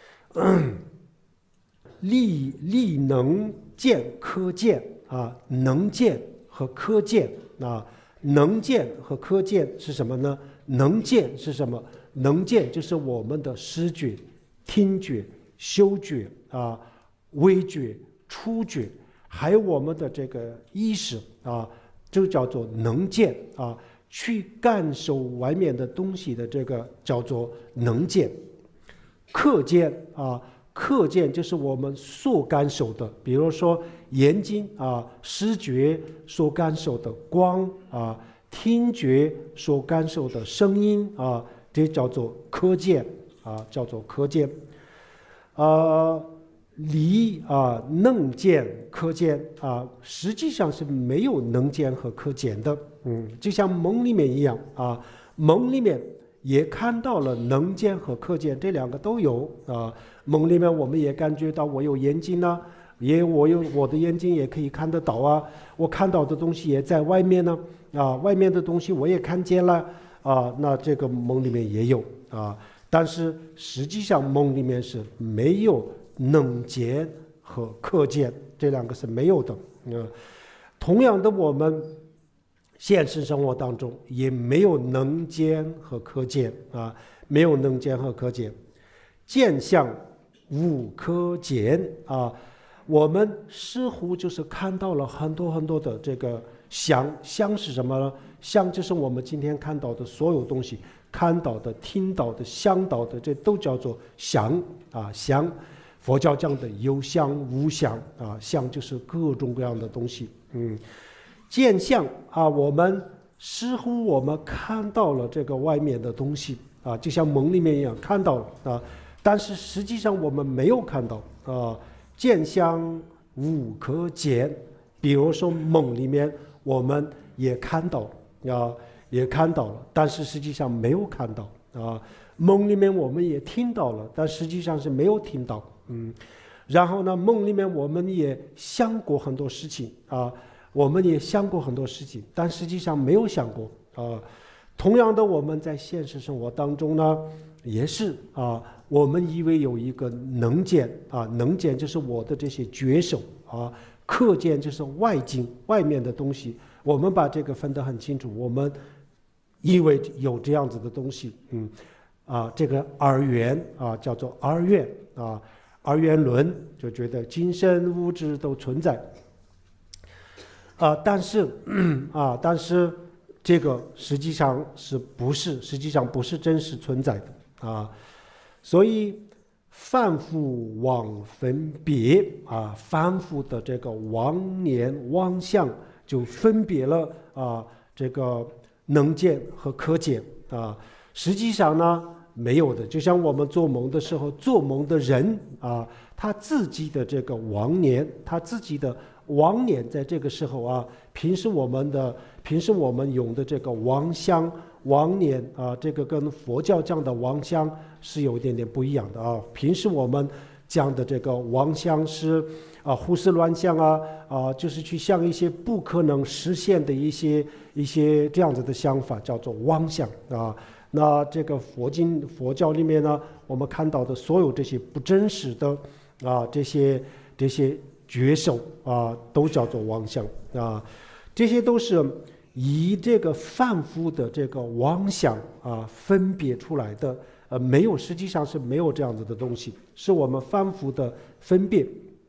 力能见可见能见和可见能见和可见是什么呢？能见是什么？能见就是我们的视觉、听觉、嗅觉味觉、触觉，还有我们的这个意识就叫做能见去感受外面的东西的这个叫做能见。可见可见就是我们所感受的，比如说眼睛视觉所感受的光听觉所感受的声音这叫做可见叫做可见理能见可见实际上是没有能见和可见的就像梦里面一样梦里面也看到了能见和可见，这两个都有啊。梦里面我们也感觉到我有眼睛呢，我的眼睛也可以看得到啊，我看到的东西也在外面呢啊，外面的东西我也看见了啊，那这个梦里面也有啊，但是实际上梦里面是没有能见和可见，这两个是没有的。同样的，我们现实生活当中也没有能见和可见啊，没有能见和可见，见相无可见啊。我们似乎就是看到了很多很多的这个相是什么呢？相就是我们今天看到的所有东西，看到的、听到的、想到的，这都叫做相啊。相，佛教讲的有相无相啊，相就是各种各样的东西。见相啊，我们似乎我们看到了这个外面的东西啊，就像梦里面一样看到了啊，但是实际上我们没有看到啊。见相无可见，比如说梦里面我们也看到啊，也看到了，但是实际上没有看到啊。梦里面我们也听到了，但实际上是没有听到。然后呢，梦里面我们也想过很多事情啊，我们也想过很多事情，但实际上没有想过啊。同样的，我们在现实生活当中呢，也是啊。我们以为有一个能见啊，能见就是我的这些觉受啊，可见就是外境外面的东西。我们把这个分得很清楚，我们以为有这样子的东西，这个二元啊，叫做二元啊，二元论就觉得精神物质都存在啊，但是这个实际上不是真实存在的啊。所以反复妄分别啊，反复的这个妄念妄想就分别了啊，这个能见和可见啊。实际上呢，没有的。就像我们做梦的时候，做梦的人啊，他自己的这个妄念，在这个时候啊，平时我们用的这个妄想妄念啊，这个跟佛教讲的妄想是有一点点不一样的啊。平时我们讲的这个妄想是胡思乱想就是去想一些不可能实现的一些这样子的想法，叫做妄想啊。那这个佛教里面呢，我们看到的所有这些不真实的这些觉受都叫做妄想啊。这些都是以这个反复的这个妄想分别出来的，实际上是没有这样子的东西，是我们反复的分别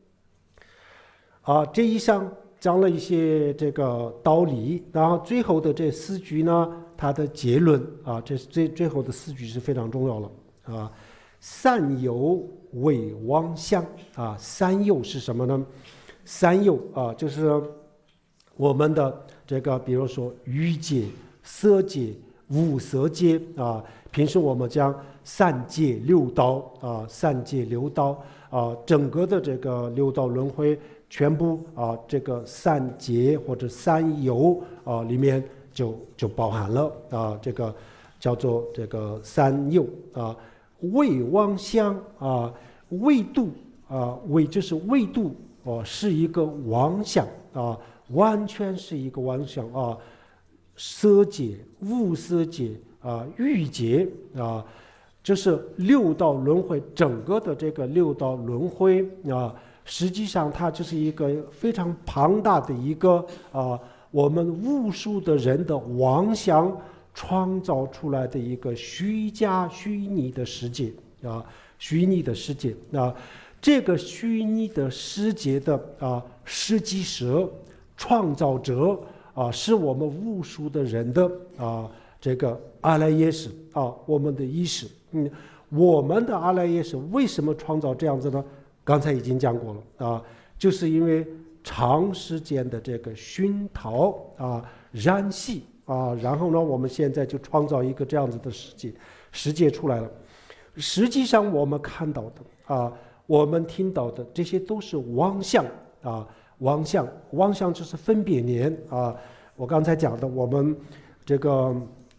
这一项讲了一些这个道理，然后最后的这4句呢，它的结论这最后的4句是非常重要了三有为妄想三有是什么呢？三有就是我们的这个，比如说欲界、色界、无色界平时我们讲三界六道三界六道整个的这个六道轮回全部这个三界或者三有里面就包含了这个叫做这个三有为妄想为度为就是为度是一个妄想完全是一个妄想色界、无色界欲界就是六道轮回，整个的这个六道轮回实际上它就是一个非常庞大的一个我们无数的人的妄想创造出来的一个虚拟的世界虚拟的世界这个虚拟的世界的实际是创造者是我们无数的人的这个阿赖耶识我们的意识我们的阿赖耶识为什么创造这样子呢？刚才已经讲过了就是因为长时间的这个熏陶染洗然后呢，我们现在就创造一个这样子的世界出来了。实际上我们看到的我们听到的这些都是妄想妄想就是分别念我刚才讲的，我们这个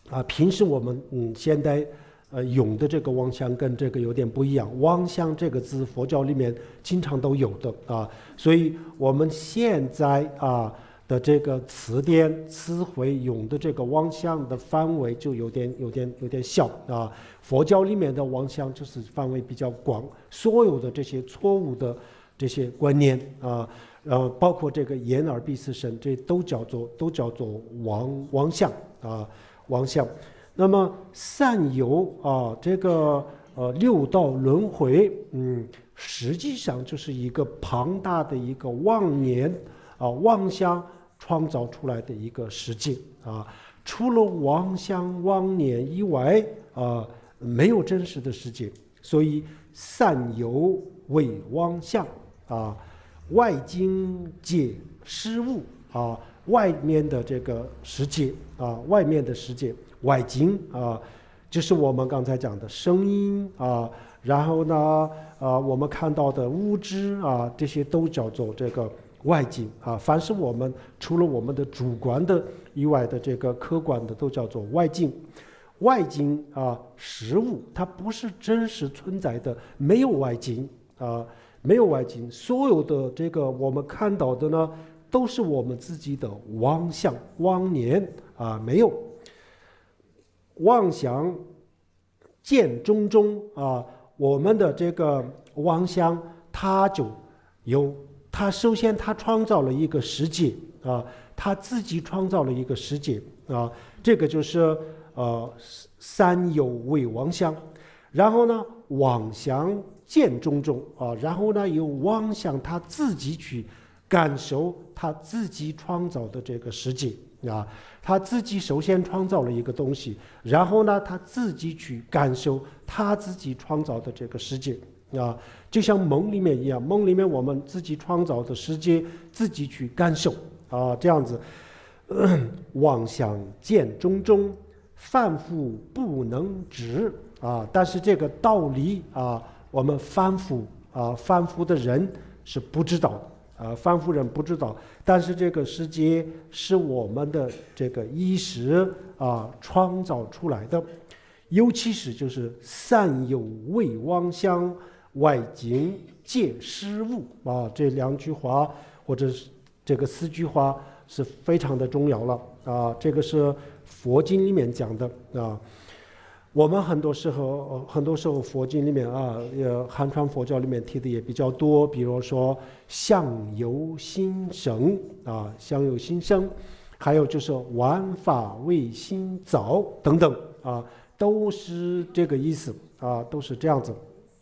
平时我们现代用的这个妄想跟这个有点不一样。妄想这个字佛教里面经常都有的啊，所以我们现在的这个词典词汇用的这个妄想的范围就有点小啊。佛教里面的妄想就是范围比较广，所有的这些错误的这些观念包括这个眼耳鼻舌身，这都叫做妄想啊，妄想。那么三有这个六道轮回，实际上就是一个庞大的一个妄念妄想创造出来的一个世界除了妄想妄念以外没有真实的世界。所以三有为妄想外境界事物外面的这个世界外面的世界，外境就是我们刚才讲的声音然后呢我们看到的物质这些都叫做这个外境凡是我们除了我们的主观的以外的这个客观的都叫做外境。外境实物它不是真实存在的，没有外境没有外境，所有的这个我们看到的呢都是我们自己的妄想妄念没有妄想见种种我们的这个妄想它就有，它首先它创造了一个世界它自己创造了一个世界这个就是三有为妄想。然后呢妄想见种种然后呢有妄想他自己去感受他自己创造的这个世界他自己首先创造了一个东西，然后呢他自己去感受他自己创造的这个世界就像梦里面一样，梦里面我们自己创造的世界自己去感受这样子妄想见种种，反复不能止但是这个道理我们反复的人是不知道的反复人不知道，但是这个世界是我们的这个意识创造出来的，尤其是就是三有为妄想，外境界事物这两句话或者是这个四句话是非常的重要了这个是佛经里面讲的我们很多时候佛经里面汉传佛教里面提的也比较多，比如说相由心生相由心生，还有就是万法唯心造等等都是这个意思都是这样子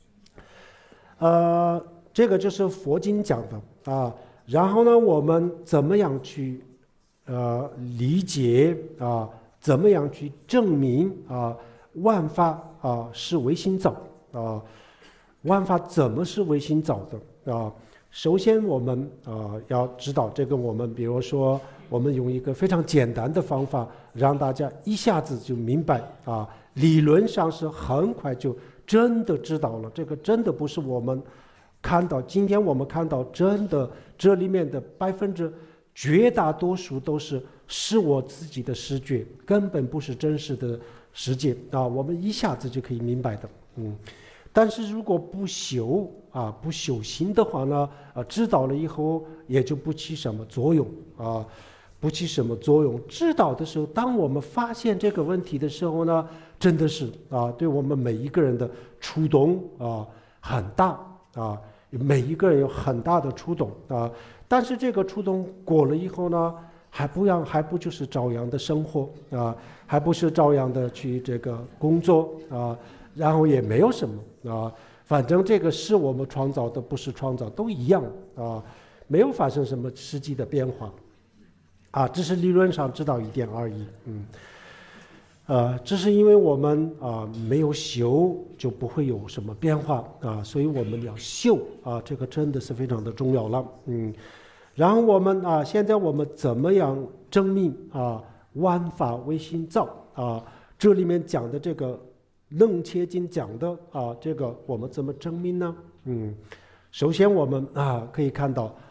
这个就是佛经讲的然后呢我们怎么样去理解怎么样去证明万法是唯心造万法怎么是唯心造的首先我们要知道这个，我们比如说我们用一个非常简单的方法让大家一下子就明白理论上是很快就真的知道了，这个真的不是我们看到今天我们看到真的这里面的绝大多数都是我自己的视觉，根本不是真实的世界我们一下子就可以明白的但是如果不修心的话呢知道了以后也就不起什么作用不起什么作用。知道的时候，当我们发现这个问题的时候呢，真的是对我们每一个人的触动很大每一个人有很大的触动但是这个触动过了以后呢还不就是照样的生活还不是照样的去这个工作然后也没有什么反正这个是我们创造的不是创造都一样没有发生什么实际的变化只是理论上知道一点而已只是因为我们没有修就不会有什么变化所以我们要修这个真的是非常的重要了然后我们现在我们怎么样证明万法唯心造这里面讲的这个楞伽经讲的这个我们怎么证明呢首先我们可以看到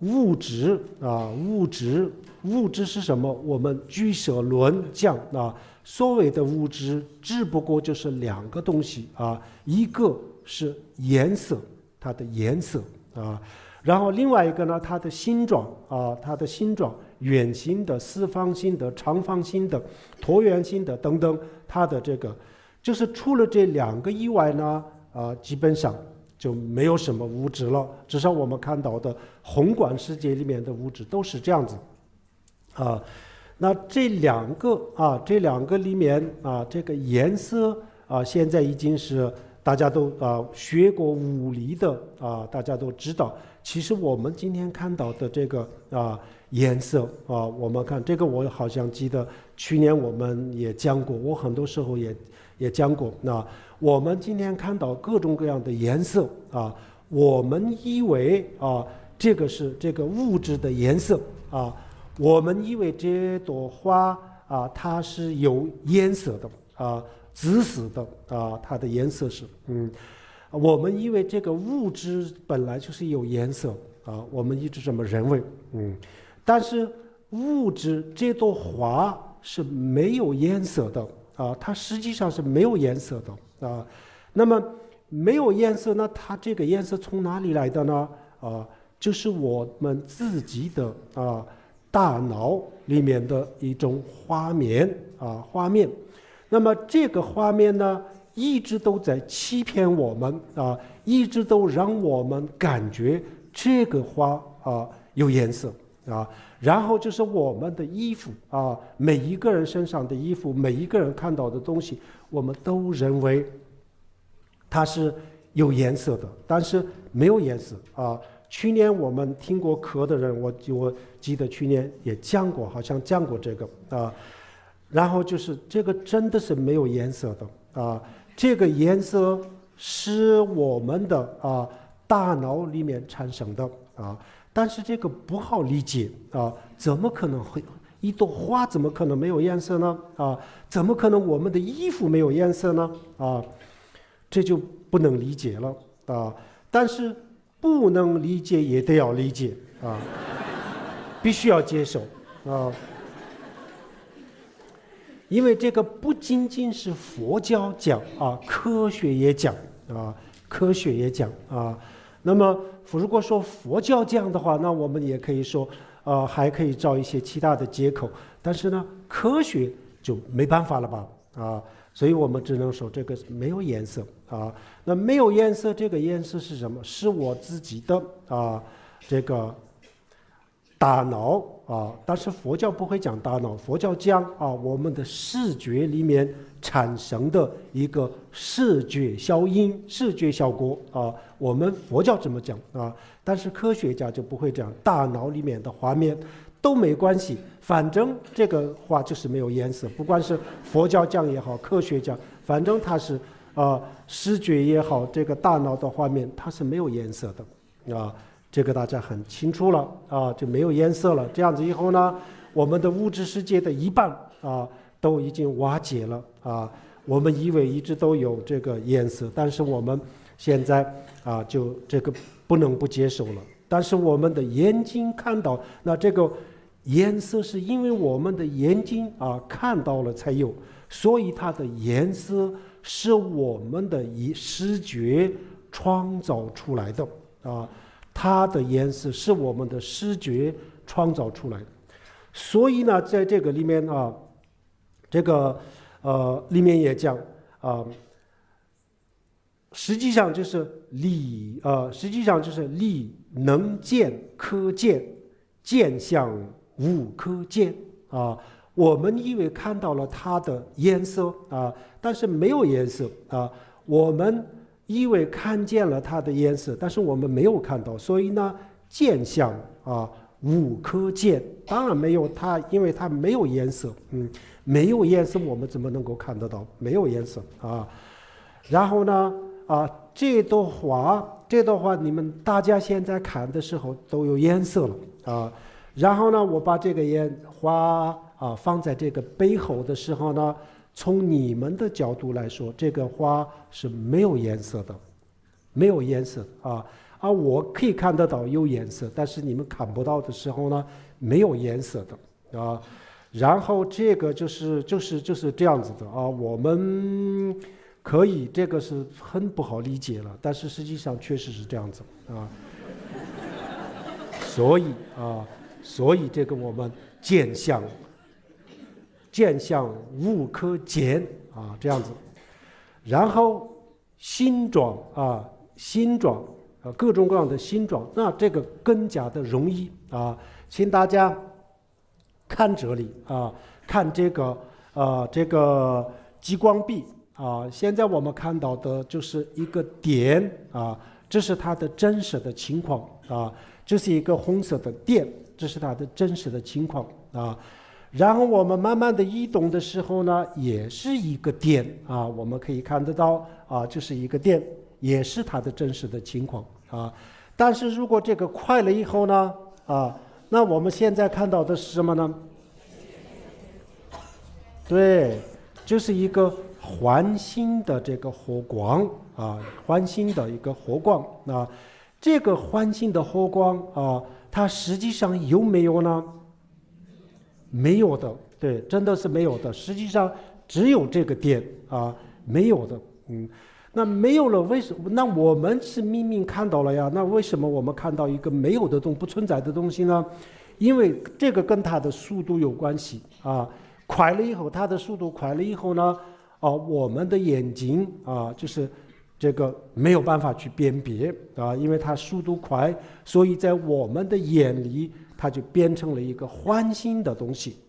物质物质是什么？我们居舍论讲啊，所谓的物质只不过就是两个东西啊，一个是颜色，它的颜色啊，然后另外一个呢，它的形状啊，它的形状，圆形的、四方形的、长方形的、椭圆形的等等，它的这个就是除了这两个以外呢，基本上就没有什么物质了。至少我们看到的宏观世界里面的物质都是这样子。那这两个里面这个颜色现在已经是大家都学过物理的大家都知道，其实我们今天看到的这个颜色我们看这个，我好像记得去年我们也讲过，我很多时候也讲过。那我们今天看到各种各样的颜色我们以为这个是这个物质的颜色我们以为这朵花它是有颜色的紫色的它的颜色是我们以为这个物质本来就是有颜色我们一直这么认为但是物质这朵花是没有颜色的它实际上是没有颜色的那么没有颜色，那它这个颜色从哪里来的呢？就是我们自己的大脑里面的一种画面画面。那么这个画面呢，一直都在欺骗我们一直都让我们感觉这个花有颜色然后就是我们的衣服每一个人身上的衣服，每一个人看到的东西，我们都认为它是有颜色的，但是没有颜色去年我们听过课的人，我记得去年也讲过，好像讲过这个然后就是这个真的是没有颜色的这个颜色是我们的大脑里面产生的但是这个不好理解怎么可能会一朵花怎么可能没有颜色呢怎么可能我们的衣服没有颜色呢这就不能理解了但是不能理解也得要理解必须要接受因为这个不仅仅是佛教讲科学也讲科学也讲那么如果说佛教讲的话，那我们也可以说还可以找一些其他的借口，但是呢科学就没办法了吧所以我们只能说这个没有颜色那没有颜色，这个颜色是什么？是我自己的这个大脑但是佛教不会讲大脑，佛教讲我们的视觉里面产生的一个视觉效应、视觉效果我们佛教这么讲但是科学家就不会讲，大脑里面的画面都没关系，反正这个花就是没有颜色，不管是佛教讲也好，科学讲，反正它是视觉也好，这个大脑的画面它是没有颜色的这个大家很清楚了就没有颜色了。这样子以后呢，我们的物质世界的一半都已经瓦解了我们以为一直都有这个颜色，但是我们现在就这个不能不接受了。但是我们的眼睛看到，那这个颜色是因为我们的眼睛看到了才有，所以它的颜色是我们的视觉创造出来的它的颜色是我们的视觉创造出来的。所以呢，在这个里面这个里面也讲实际上就是理能见可见，见相无可见我们以为看到了它的颜色但是没有颜色我们以为看见了它的颜色，但是我们没有看到，所以呢见相无可见，当然没有它，因为它没有颜色没有颜色我们怎么能够看得到？没有颜色然后呢这朵花你们大家现在看的时候都有颜色了然后呢我把这个花放在这个背后的时候呢，从你们的角度来说，这个花是没有颜色的，没有颜色我可以看得到有颜色，但是你们看不到的时候呢，没有颜色的啊。然后这个就是这样子的啊，我们可以这个是很不好理解了，但是实际上确实是这样子啊。所以这个我们见相无可见啊，这样子。然后形状各种各样的形状，那这个更加的容易啊。请大家看这里啊，看这个激光笔啊。现在我们看到的就是一个点啊，这是它的真实的情况啊。这是一个红色的点，这是它的真实的情况啊。然后我们慢慢的移动的时候呢，也是一个点啊，我们可以看得到啊，就是一个点，也是它的真实的情况啊。但是如果这个快了以后呢，那我们现在看到的是什么呢？对，就是一个环形的这个火光啊，环形的一个火光啊。这个环形的火光啊，它实际上有没有呢？没有的，对，真的是没有的。实际上只有这个点啊，没有的。那没有了，为什么？那我们是明明看到了呀，那为什么我们看到一个没有的不存在的东西呢？因为这个跟它的速度有关系啊。快了以后，它的速度快了以后呢，我们的眼睛啊，就是这个没有办法去辨别啊，因为它速度快，所以在我们的眼里，它就变成了一个环形的东西，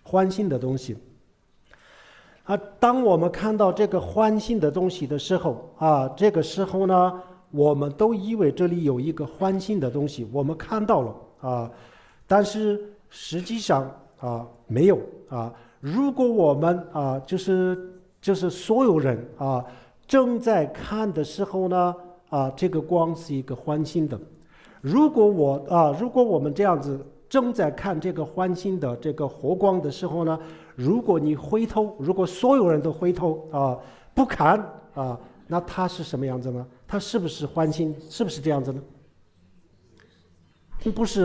当我们看到这个环形的东西的时候啊，这个时候呢，我们都以为这里有一个环形的东西，我们看到了啊，但是实际上没有啊。如果我们就是所有人正在看的时候呢，这个光是一个环形的。如果我们这样子正在看这个环形的这个火光的时候呢，如果你回头，如果所有人都回头不看那它是什么样子呢？它是不是环形？是不是这样子呢？不是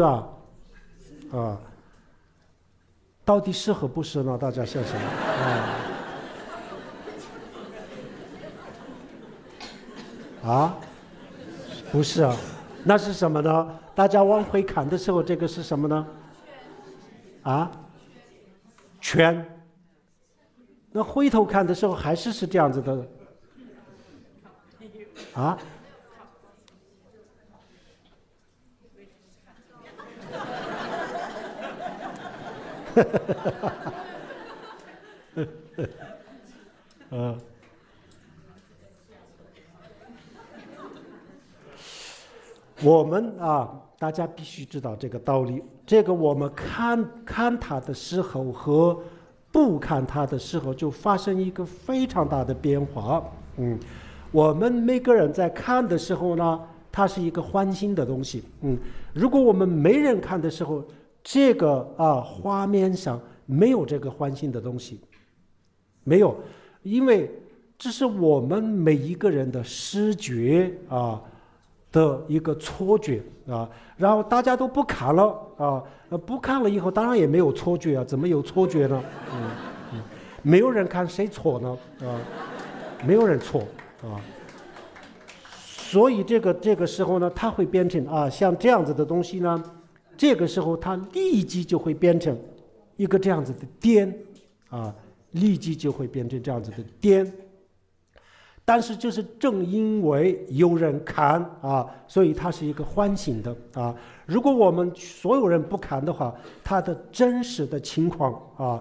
到底是和不是呢？大家想想不是那是什么呢？大家往回看的时候，这个是什么呢？圈。那回头看的时候还是这样子的我们大家必须知道这个道理。这个我们看它的时候和不看它的时候就发生一个非常大的变化。我们每个人在看的时候呢，它是一个环形的东西。如果我们没人看的时候，这个画面上没有这个环形的东西，没有，因为这是我们每一个人的视觉的一个错觉然后大家都不看了不看了以后，当然也没有错觉怎么有错觉呢？没有人看谁错呢？没有人错所以这个时候呢，它会变成像这样子的东西呢，这个时候它立即就会变成一个这样子的点立即就会变成这样子的点。但是就是正因为有人看所以它是一个环形的如果我们所有人不看的话，它的真实的情况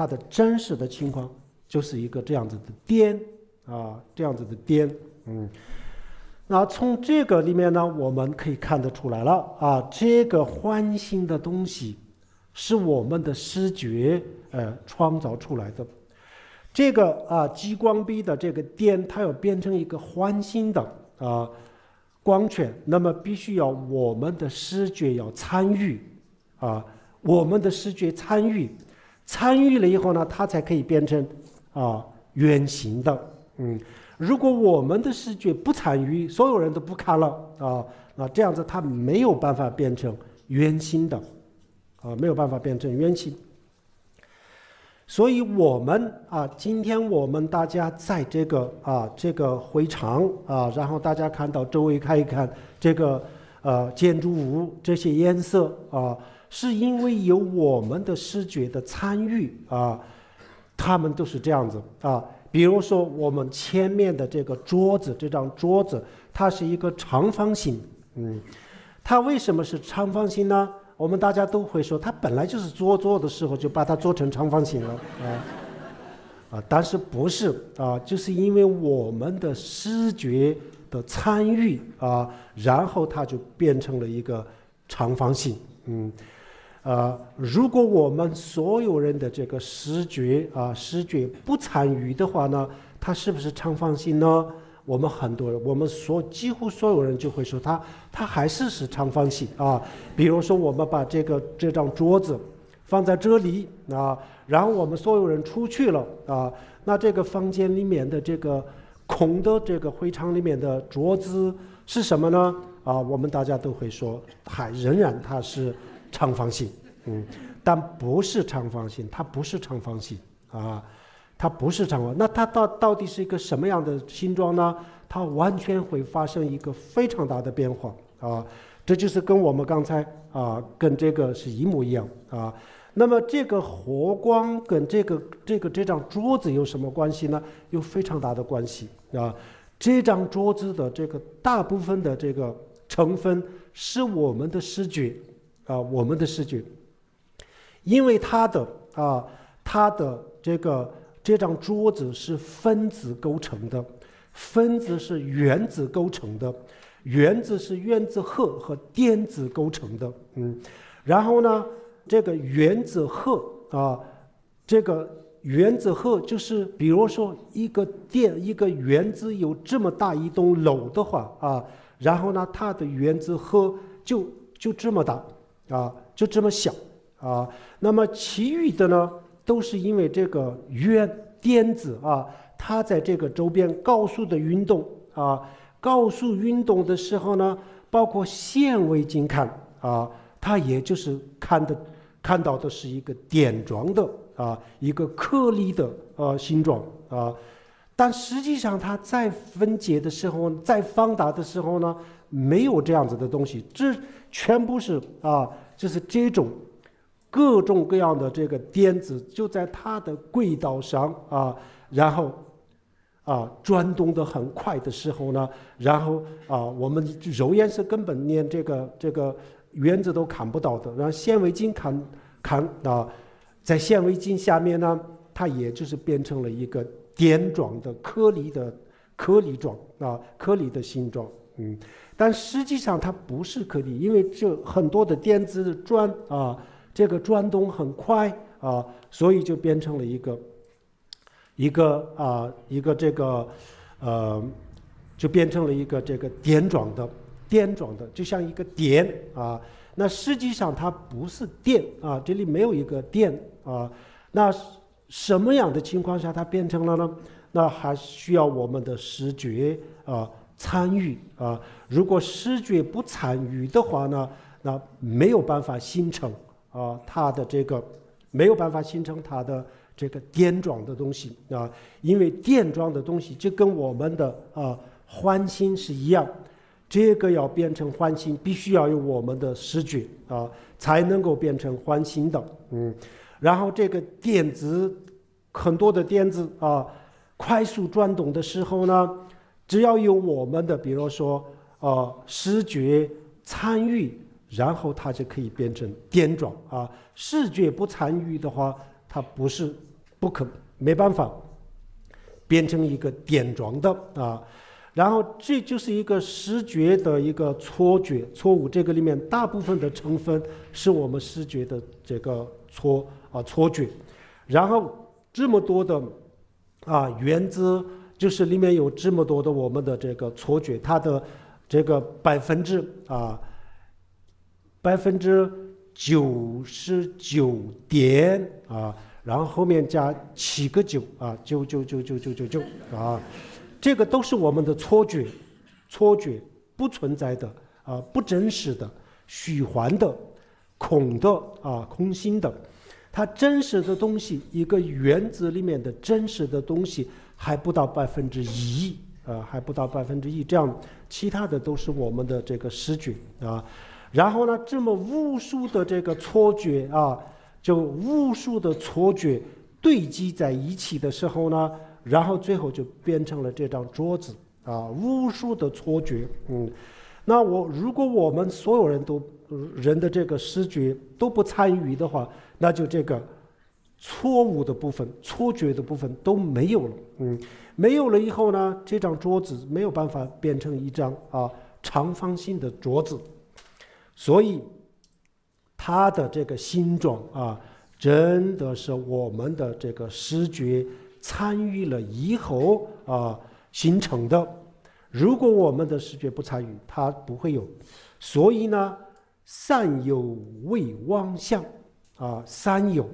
就是一个这样子的点这样子的点。那从这个里面呢，我们可以看得出来了这个环形的东西是我们的视觉创造出来的。这个激光笔的这个点，它要变成一个环形的光圈，那么必须要我们的视觉要参与我们的视觉参与了以后呢，它才可以变成圆形的。 如果我们的视觉不参与，所有人都不看了这样子它没有办法变成圆心的没有办法变成圆心。所以我们今天我们大家在这个会场然后大家看到周围看一看这个建筑物这些颜色是因为有我们的视觉的参与他们都是这样子比如说我们前面的这个桌子，这张桌子它是一个长方形它为什么是长方形呢？我们大家都会说它本来就是做的时候就把它做成长方形了但是不是就是因为我们的视觉的参与然后它就变成了一个长方形如果我们所有人的这个视觉不参与的话呢，它是不是长方形呢？我们很多人，我们几乎所有人就会说它还是长方形比如说我们把这张桌子放在这里然后我们所有人出去了那这个房间里面的这个空的这个会场里面的桌子是什么呢？我们大家都会说仍然它是长方形但不是长方形，它不是长方形它不是长方，那它到底是一个什么样的形状呢？它完全会发生一个非常大的变化这就是跟我们刚才跟这个是一模一样那么这个火光跟这张桌子有什么关系呢？有非常大的关系这张桌子的这个大部分的这个成分是我们的视觉我们的视觉，因为它的这张桌子是分子构成的，分子是原子构成的，原子是原子核和电子构成的然后呢这个原子核这个原子核就是比如说一个原子有这么大一栋楼的话然后呢它的原子核就这么大就这么小那么其余的呢都是因为这个电子它在这个周边高速的运动高速运动的时候呢，包括显微镜看它也就是看到的是一个点状的一个颗粒的形状但实际上它在分解的时候，在放大的时候呢，没有这样子的东西，这全部是就是这种各种各样的这个电子就在它的轨道上然后转动的很快的时候呢，然后我们肉眼是根本连这个原子都看不到的，然后显微镜看在显微镜下面呢，它也就是变成了一个点状的颗粒状颗粒的形状但实际上它不是颗粒，因为这很多的电子这个转动很快所以就变成了一个这个就变成了一个这个点状的，就像一个点那实际上它不是电这里没有一个电那什么样的情况下它变成了呢？那还需要我们的视觉参与如果视觉不参与的话呢，那没有办法形成它的这个没有办法形成它的这个点状的东西因为点状的东西就跟我们的环形是一样，这个要变成环形必须要有我们的视觉才能够变成环形的然后这个电子很多的电子快速转动的时候呢，只要有我们的比如说视觉参与，然后它就可以变成点状视觉不参与的话，它没办法变成一个点状的然后这就是一个视觉的一个错误，这个里面大部分的成分是我们视觉的这个错觉，然后这么多的原子，就是里面有这么多的我们的这个错觉，它的这个99%点然后后面加7个9 这个都是我们的错觉，错觉不存在的不真实的、虚幻的、空的空心的。它真实的东西，一个原子里面的真实的东西还不到1%，还不到1%，这样其他的都是我们的这个视觉然后呢，这么无数的这个错觉就无数的错觉堆积在一起的时候呢，然后最后就变成了这张桌子无数的错觉。那如果我们所有人的这个视觉都不参与的话，那就这个错误的部分、错觉的部分都没有了。没有了以后呢，这张桌子没有办法变成一张长方形的桌子，所以它的这个形状真的是我们的这个视觉参与了以后形成的。如果我们的视觉不参与，它不会有。所以呢，三有为妄想三有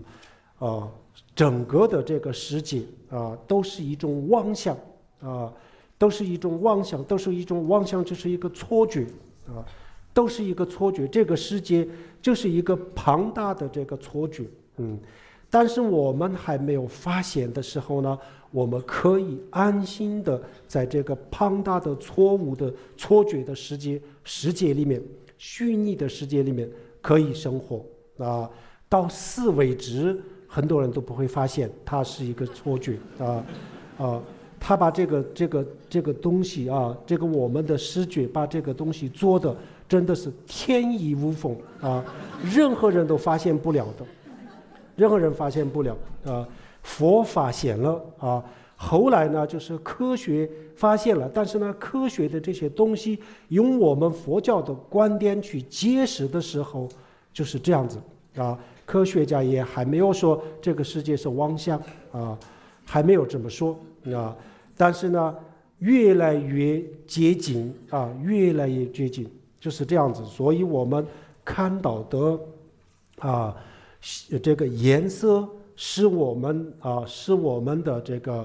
整个的这个世界都是一种妄想都是一种妄想，都是一种妄想，就是一个错觉都是一个错觉。这个世界就是一个庞大的这个错觉但是我们还没有发现的时候呢，我们可以安心的在这个庞大的错误的错觉的世界里面，虚拟的世界里面可以生活到死为止，很多人都不会发现它是一个错觉他把这个东西这个我们的视觉把这个东西做的真的是天衣无缝任何人都发现不了的，任何人发现不了佛发现了后来呢就是科学发现了，但是呢科学的这些东西用我们佛教的观点去解释的时候就是这样子科学家也还没有说这个世界是妄想还没有这么说但是呢越来越接近越来越接近，就是这样子。所以我们看到的这个颜色是我们的这个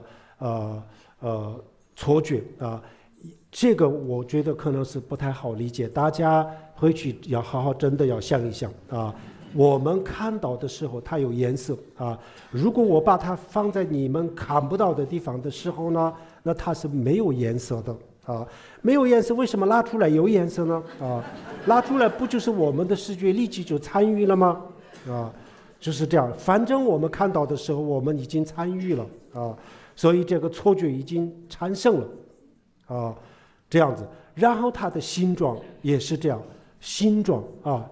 错觉这个我觉得可能是不太好理解，大家回去要好好真的要想一想我们看到的时候它有颜色如果我把它放在你们看不到的地方的时候呢，那它是没有颜色的没有颜色，为什么拉出来有颜色呢拉出来不就是我们的视觉立即就参与了吗就是这样，反正我们看到的时候我们已经参与了所以这个错觉已经产生了这样子。然后它的形状也是这样，形状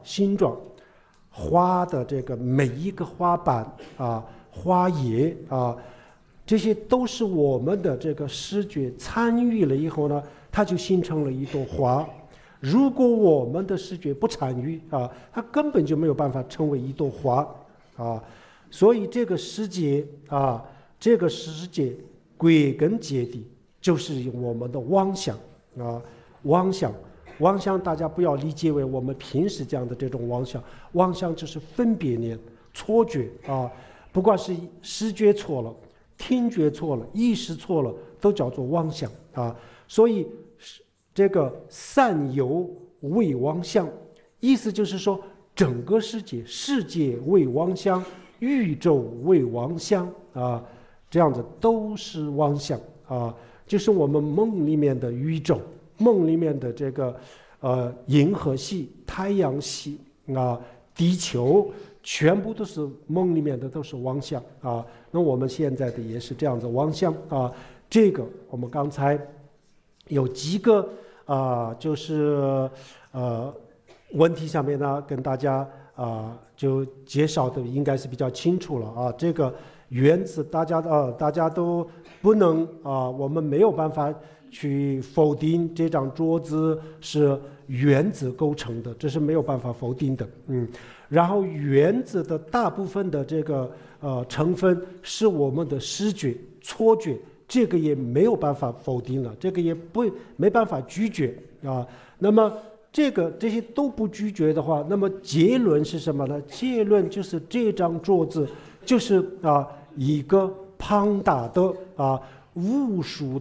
花的这个每一个花瓣花叶这些都是我们的这个视觉参与了以后呢，它就形成了一朵花。如果我们的视觉不参与它根本就没有办法成为一朵花所以这个世界归根结底就是我们的妄想妄想大家不要理解为我们平时讲的这种妄想，妄想就是分别念、错觉不管是视觉错了、听觉错了、意识错了，都叫做妄想所以这个三有为妄想，意思就是说整个世界为妄想，宇宙为妄想这样子都是妄想就是我们梦里面的宇宙，梦里面的这个银河系、太阳系地球，全部都是梦里面的，都是妄想那我们现在的也是这样子妄想这个我们刚才有几个就是问题上面呢跟大家就介绍的应该是比较清楚了这个原子大家都不能我们没有办法去否定这张桌子是原子构成的，这是没有办法否定的然后原子的大部分的这个成分是我们的视觉错觉，这个也没有办法否定了，这个也没办法拒绝那么这些都不拒绝的话，那么结论是什么呢？结论就是这张桌子就是一个庞大的无数的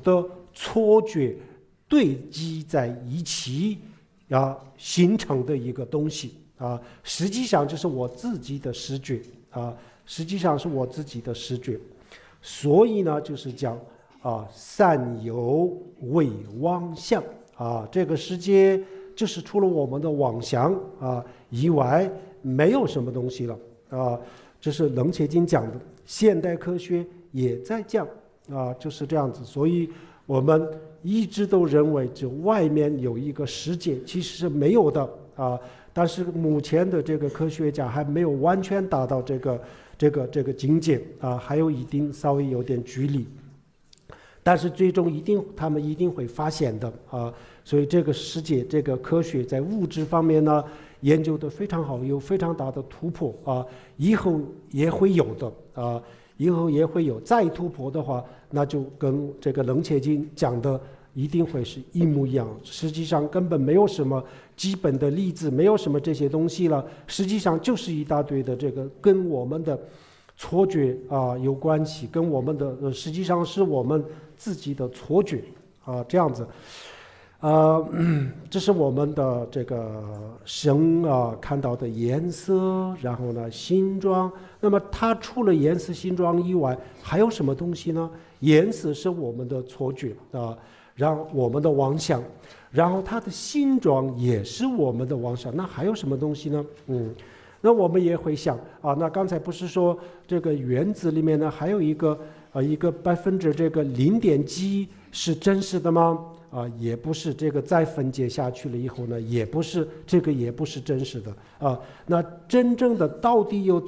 错觉堆积在一起形成的一个东西实际上就是我自己的视觉实际上是我自己的视觉。所以呢，就是讲善有伪妄想这个世界就是除了我们的妄想以外没有什么东西了这是楞伽经讲的，现代科学也在讲就是这样子。所以我们一直都认为这外面有一个世界，其实是没有的但是目前的这个科学家还没有完全达到这个境界还有一定稍微有点距离，但是最终他们一定会发现的所以这个世界这个科学在物质方面呢研究的非常好，有非常大的突破以后也会有的以后也会有，再突破的话，那就跟这个楞伽经讲的一定会是一模一样。实际上根本没有什么基本的粒子，没有什么这些东西了，实际上就是一大堆的这个跟我们的错觉有关系，跟我们的实际上是我们自己的错觉这样子这是我们的这个生看到的颜色，然后呢形状。那么它除了颜色形状以外还有什么东西呢？颜色是我们的错觉然后我们的妄想，然后它的形状也是我们的妄想，那还有什么东西呢？那我们也会想那刚才不是说这个原子里面呢还有一个0%这个0.几是真实的吗？也不是，这个再分解下去了以后呢，也不是，这个也不是真实的那真正的到底有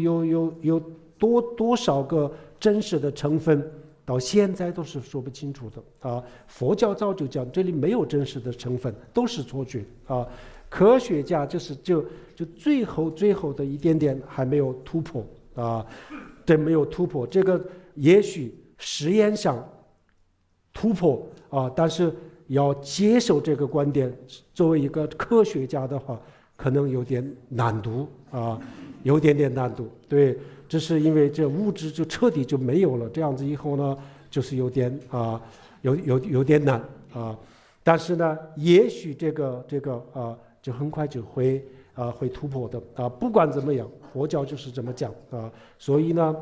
多少个真实的成分，到现在都是说不清楚的佛教早就讲，这里没有真实的成分，都是错觉科学家就最后的一点点还没有突破这没有突破，这个也许实验上突破但是要接受这个观点，作为一个科学家的话，可能有点难度有点难度。对，这是因为这物质就彻底就没有了，这样子以后呢，就是有点有点难但是呢，也许这个就很快就会突破的不管怎么样，佛教就是这么讲所以呢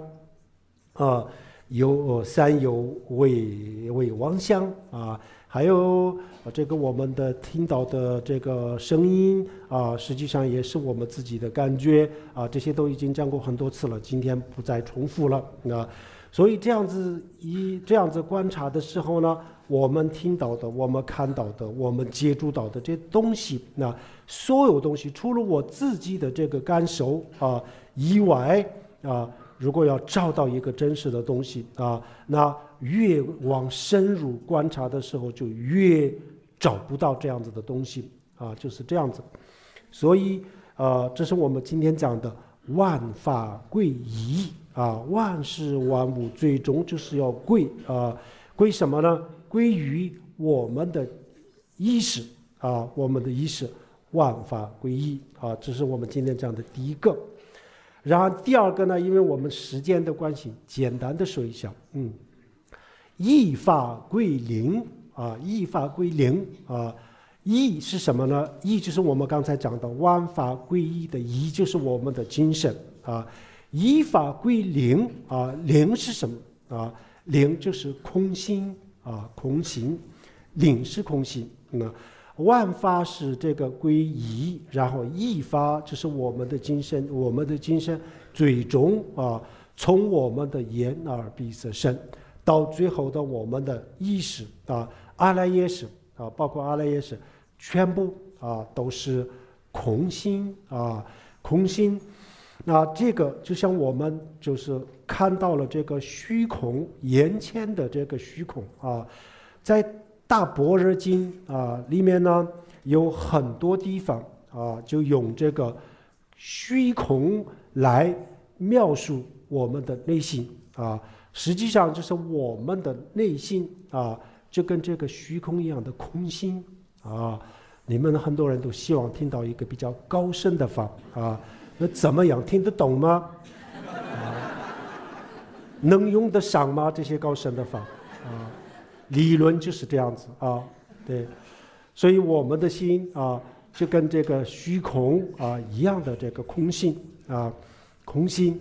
善有伪妄想还有这个我们的听到的这个声音实际上也是我们自己的感觉这些都已经讲过很多次了，今天不再重复了所以这样子观察的时候呢，我们听到的，我们看到的，我们接触到的这些东西，那所有东西除了我自己的这个感受以外如果要找到一个真实的东西那越往深入观察的时候，就越找不到这样子的东西就是这样子。所以这是我们今天讲的万法归一万事万物最终就是要归什么呢？归于我们的意识我们的意识，万法归一这是我们今天讲的第一个。然后第二个呢，因为我们时间的关系，简单的说一下一法归零一法归零一是什么呢？一就是我们刚才讲的万法归一的一，就是我们的精神一法归零零是什么零就是空心空心，零是空心万法是这个归一，然后一法就是我们的精神，我们的精神最终从我们的眼耳鼻舌身到最后的我们的意识阿赖耶识包括阿赖耶识全部都是空心空心。那这个就像我们就是看到了这个虚空，眼前的这个虚空在大般若经里面呢有很多地方就用这个虚空来描述我们的内心实际上就是我们的内心就跟这个虚空一样的空心你们很多人都希望听到一个比较高深的法那怎么样，听得懂吗？能用得上吗？这些高深的法理论就是这样子啊，对，所以我们的心啊，就跟这个虚空啊一样的这个空性啊，空性，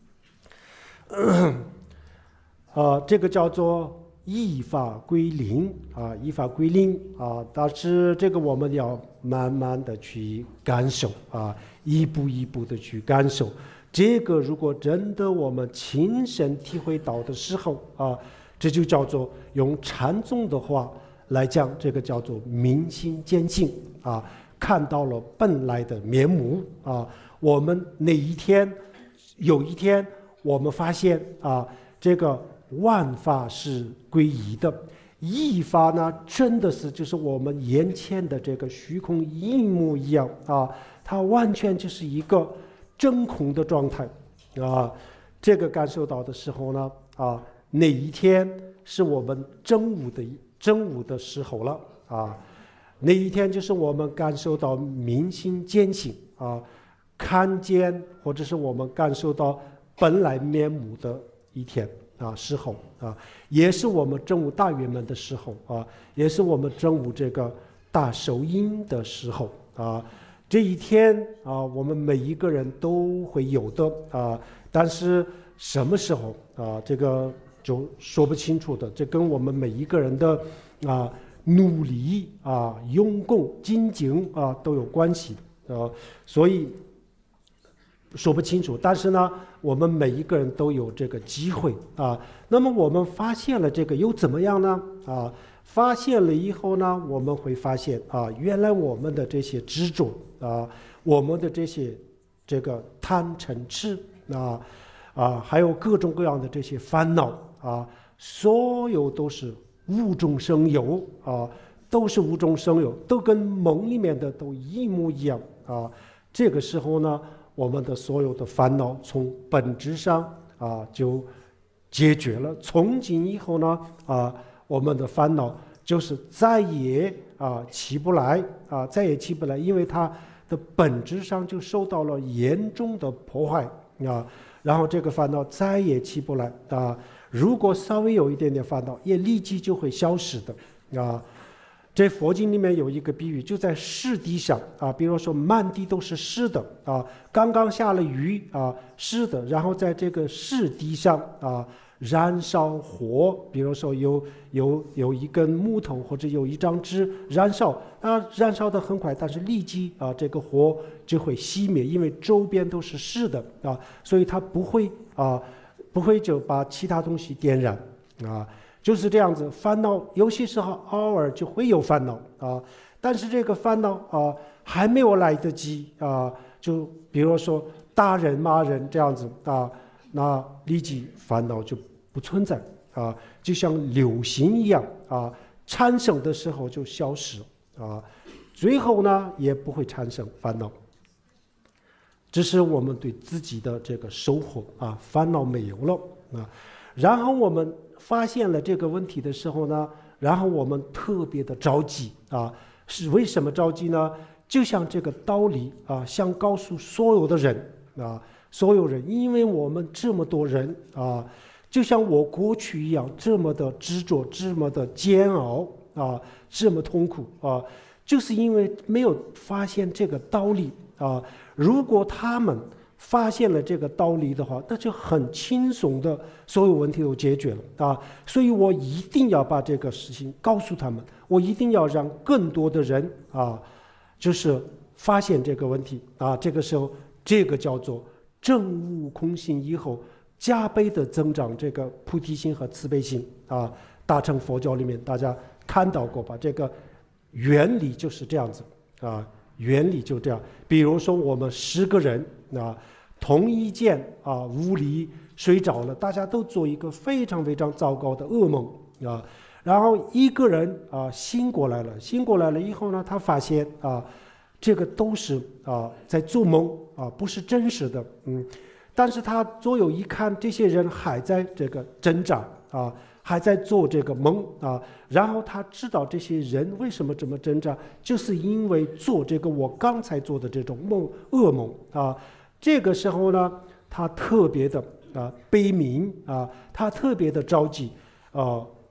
这个叫做依法归零啊，依法归零啊，但是这个我们要慢慢的去感受啊，一步一步的去感受。这个如果真的我们亲身体会到的时候啊，这就叫做用禅宗的话来讲，这个叫做明心见性啊，看到了本来的面目啊。我们那一天，有一天我们发现啊，这个万法是归一的，一法呢，真的是就是我们眼前的这个虚空一模一样啊，它完全就是一个真空的状态啊。这个感受到的时候呢，啊，那一天是我们真悟的时候了啊。那一天就是我们感受到明心见性啊，看见或者是我们感受到本来面目的一天啊时候啊，也是我们真悟大圆满的时候啊，也是我们真悟这个大受因的时候啊。这一天啊，我们每一个人都会有的啊，但是什么时候啊，这个就说不清楚的，这跟我们每一个人的啊努力啊、用功、精进啊都有关系的，所以说不清楚。但是呢，我们每一个人都有这个机会啊。那么我们发现了这个又怎么样呢？啊，发现了以后呢，我们会发现啊，原来我们的这些执着啊，我们的这个贪嗔痴还有各种各样的这些烦恼啊，所有都是无中生有啊，都是无中生有，都跟梦里面的都一模一样啊。这个时候呢，我们的所有的烦恼从本质上啊就解决了。从今以后呢啊，我们的烦恼就是再也起不来啊，再也起不来，因为它的本质上就受到了严重的破坏啊。然后这个烦恼再也起不来啊。如果稍微有一点点烦恼，也立即就会消失的啊。这佛经里面有一个比喻，就在湿地上啊，比如说满地都是湿的啊，刚刚下了雨啊，湿的，然后在这个湿地上啊燃烧火，比如说有一根木头或者有一张纸燃烧，燃烧的很快，但是立即啊这个火就会熄灭，因为周边都是湿的啊，所以它不会就把其他东西点燃啊。就是这样子，烦恼有些时候偶尔就会有烦恼啊，但是这个烦恼啊还没有来得及啊，就比如说打人骂人这样子啊，那立即烦恼就不存在啊，就像流星一样啊，产生的时候就消失啊，最后呢也不会产生烦恼，这是我们对自己的这个收获啊，烦恼没有了啊，然后我们发现了这个问题的时候呢，然后我们特别的着急啊，是为什么着急呢？就像这个道理啊，想告诉所有的人啊，所有人，因为我们这么多人啊，就像我过去一样，这么的执着，这么的煎熬啊，这么痛苦啊，就是因为没有发现这个道理啊。如果他们发现了这个道理的话，那就很轻松的，所有问题都解决了啊！所以我一定要把这个事情告诉他们，我一定要让更多的人啊，就是发现这个问题啊！这个时候，这个叫做证悟空性以后，加倍的增长这个菩提心和慈悲心啊！大乘佛教里面大家看到过吧？这个原理就是这样子啊！原理就这样，比如说我们10个人啊，同一件屋里睡着了，大家都做一个非常非常糟糕的噩梦啊，然后一个人醒过来了以后呢，他发现这个都是在做梦不是真实的，但是他左右一看，这些人还在这个挣扎还在做这个梦然后他知道这些人为什么这么挣扎，就是因为做这个我刚才做的这种噩梦这个时候呢，他特别的悲悯他特别的着急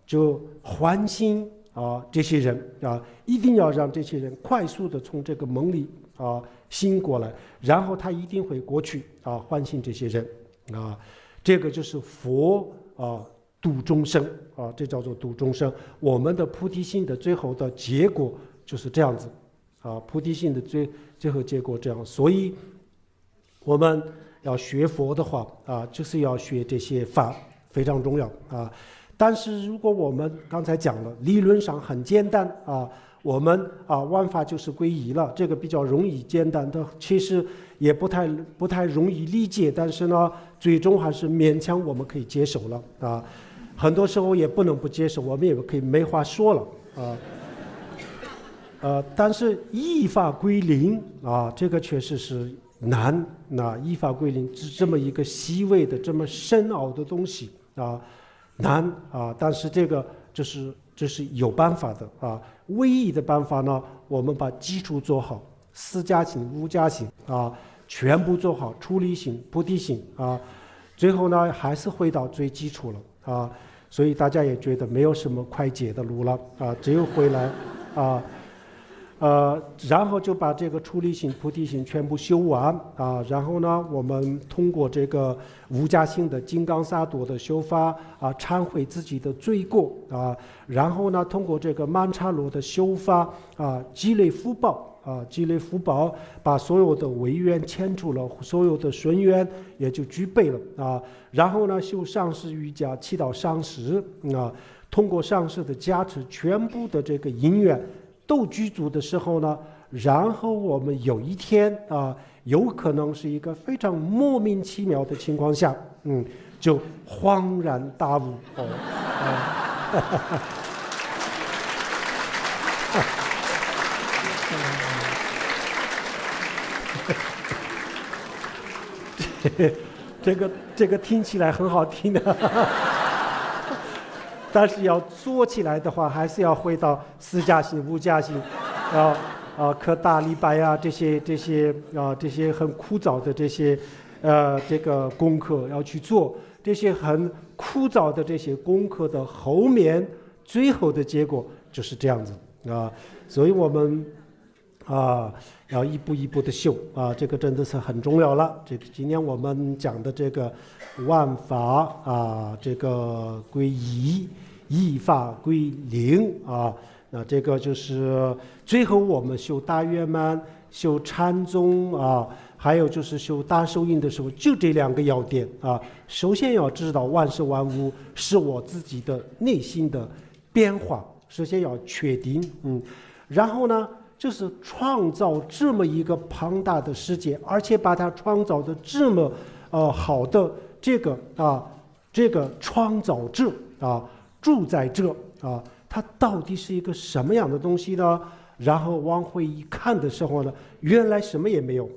就唤醒这些人一定要让这些人快速的从这个梦里醒过来，然后他一定会过去唤醒这些人这个就是佛度众生这叫做度众生。我们的菩提心的最后的结果就是这样子菩提心的最后结果这样。所以我们要学佛的话就是要学这些法，非常重要但是如果我们刚才讲了，理论上很简单我们万法就是归一了，这个比较容易简单的，其实也不太容易理解，但是呢，最终还是勉强我们可以接受了很多时候也不能不接受，我们也可以没话说了但是依法归零这个确实是难。依法归零这么一个细微的、这么深奥的东西难但是这个这是有办法的唯一的办法呢，我们把基础做好，四加行、五加行全部做好，出离心、菩提心最后呢还是回到最基础了所以大家也觉得没有什么快捷的路了只有回来然后就把这个出离心、菩提心全部修完然后呢，我们通过这个无加行的金刚萨埵的修法忏悔自己的罪过然后呢，通过这个曼荼罗的修法积累福报积累福报，把所有的违愿遣除了，所有的顺愿也就具备了然后呢，修上师瑜伽，祈祷上师通过上师的加持，全部的这个因缘都具足的时候呢，然后我们有一天有可能是一个非常莫名其妙的情况下就恍然大悟这个听起来很好听的但是要做起来的话，还是要回到四加行、五加行刻大礼拜这些很枯燥的这个功课要去做，这些很枯燥的这些功课的后面，最后的结果就是这样子所以我们要一步一步的修这个真的是很重要了。这个今天我们讲的这个万法这个归一，依法归零那这个就是最后我们修大圆满、修禅宗还有就是修大受印的时候，就这两个要点首先要知道万事万物是我自己的内心的变化，首先要确定然后呢，就是创造这么一个庞大的世界，而且把它创造的这么好的这个创造者住在这它到底是一个什么样的东西呢？然后往回一看的时候呢，原来什么也没有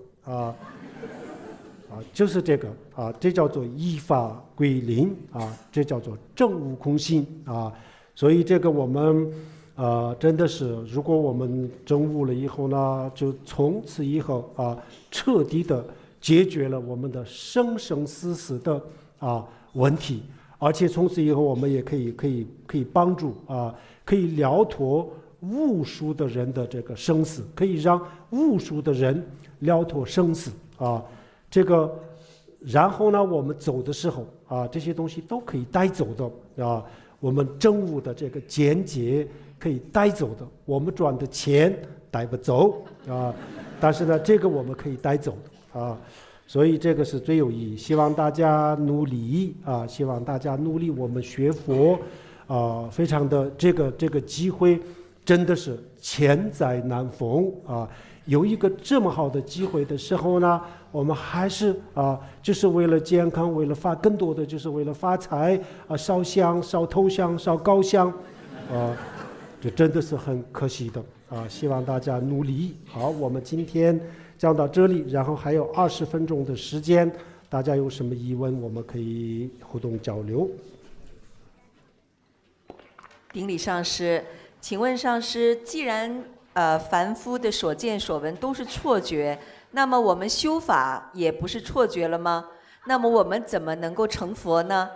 就是这个这叫做依法归零这叫做证悟空性所以这个我们真的是，如果我们证悟了以后呢，就从此以后彻底的解决了我们的生生死死的问题，而且从此以后我们也可以帮助可以了脱无数的人的这个生死，可以让无数的人了脱生死这个然后呢，我们走的时候这些东西都可以带走的我们证悟的这个见解可以带走的，我们赚的钱带不走但是呢，这个我们可以带走的所以这个是最有意义。希望大家努力希望大家努力，我们学佛非常的这个机会真的是千载难逢有一个这么好的机会的时候呢，我们还是就是为了健康，为了更多的就是为了发财烧香、烧头香、烧高香这真的是很可惜的希望大家努力。好，我们今天讲到这里，然后还有20分钟的时间，大家有什么疑问，我们可以互动交流。 顶礼上师，请问上师，既然凡夫的所见所闻都是错觉，那么我们修法也不是错觉了吗？那么我们怎么能够成佛呢？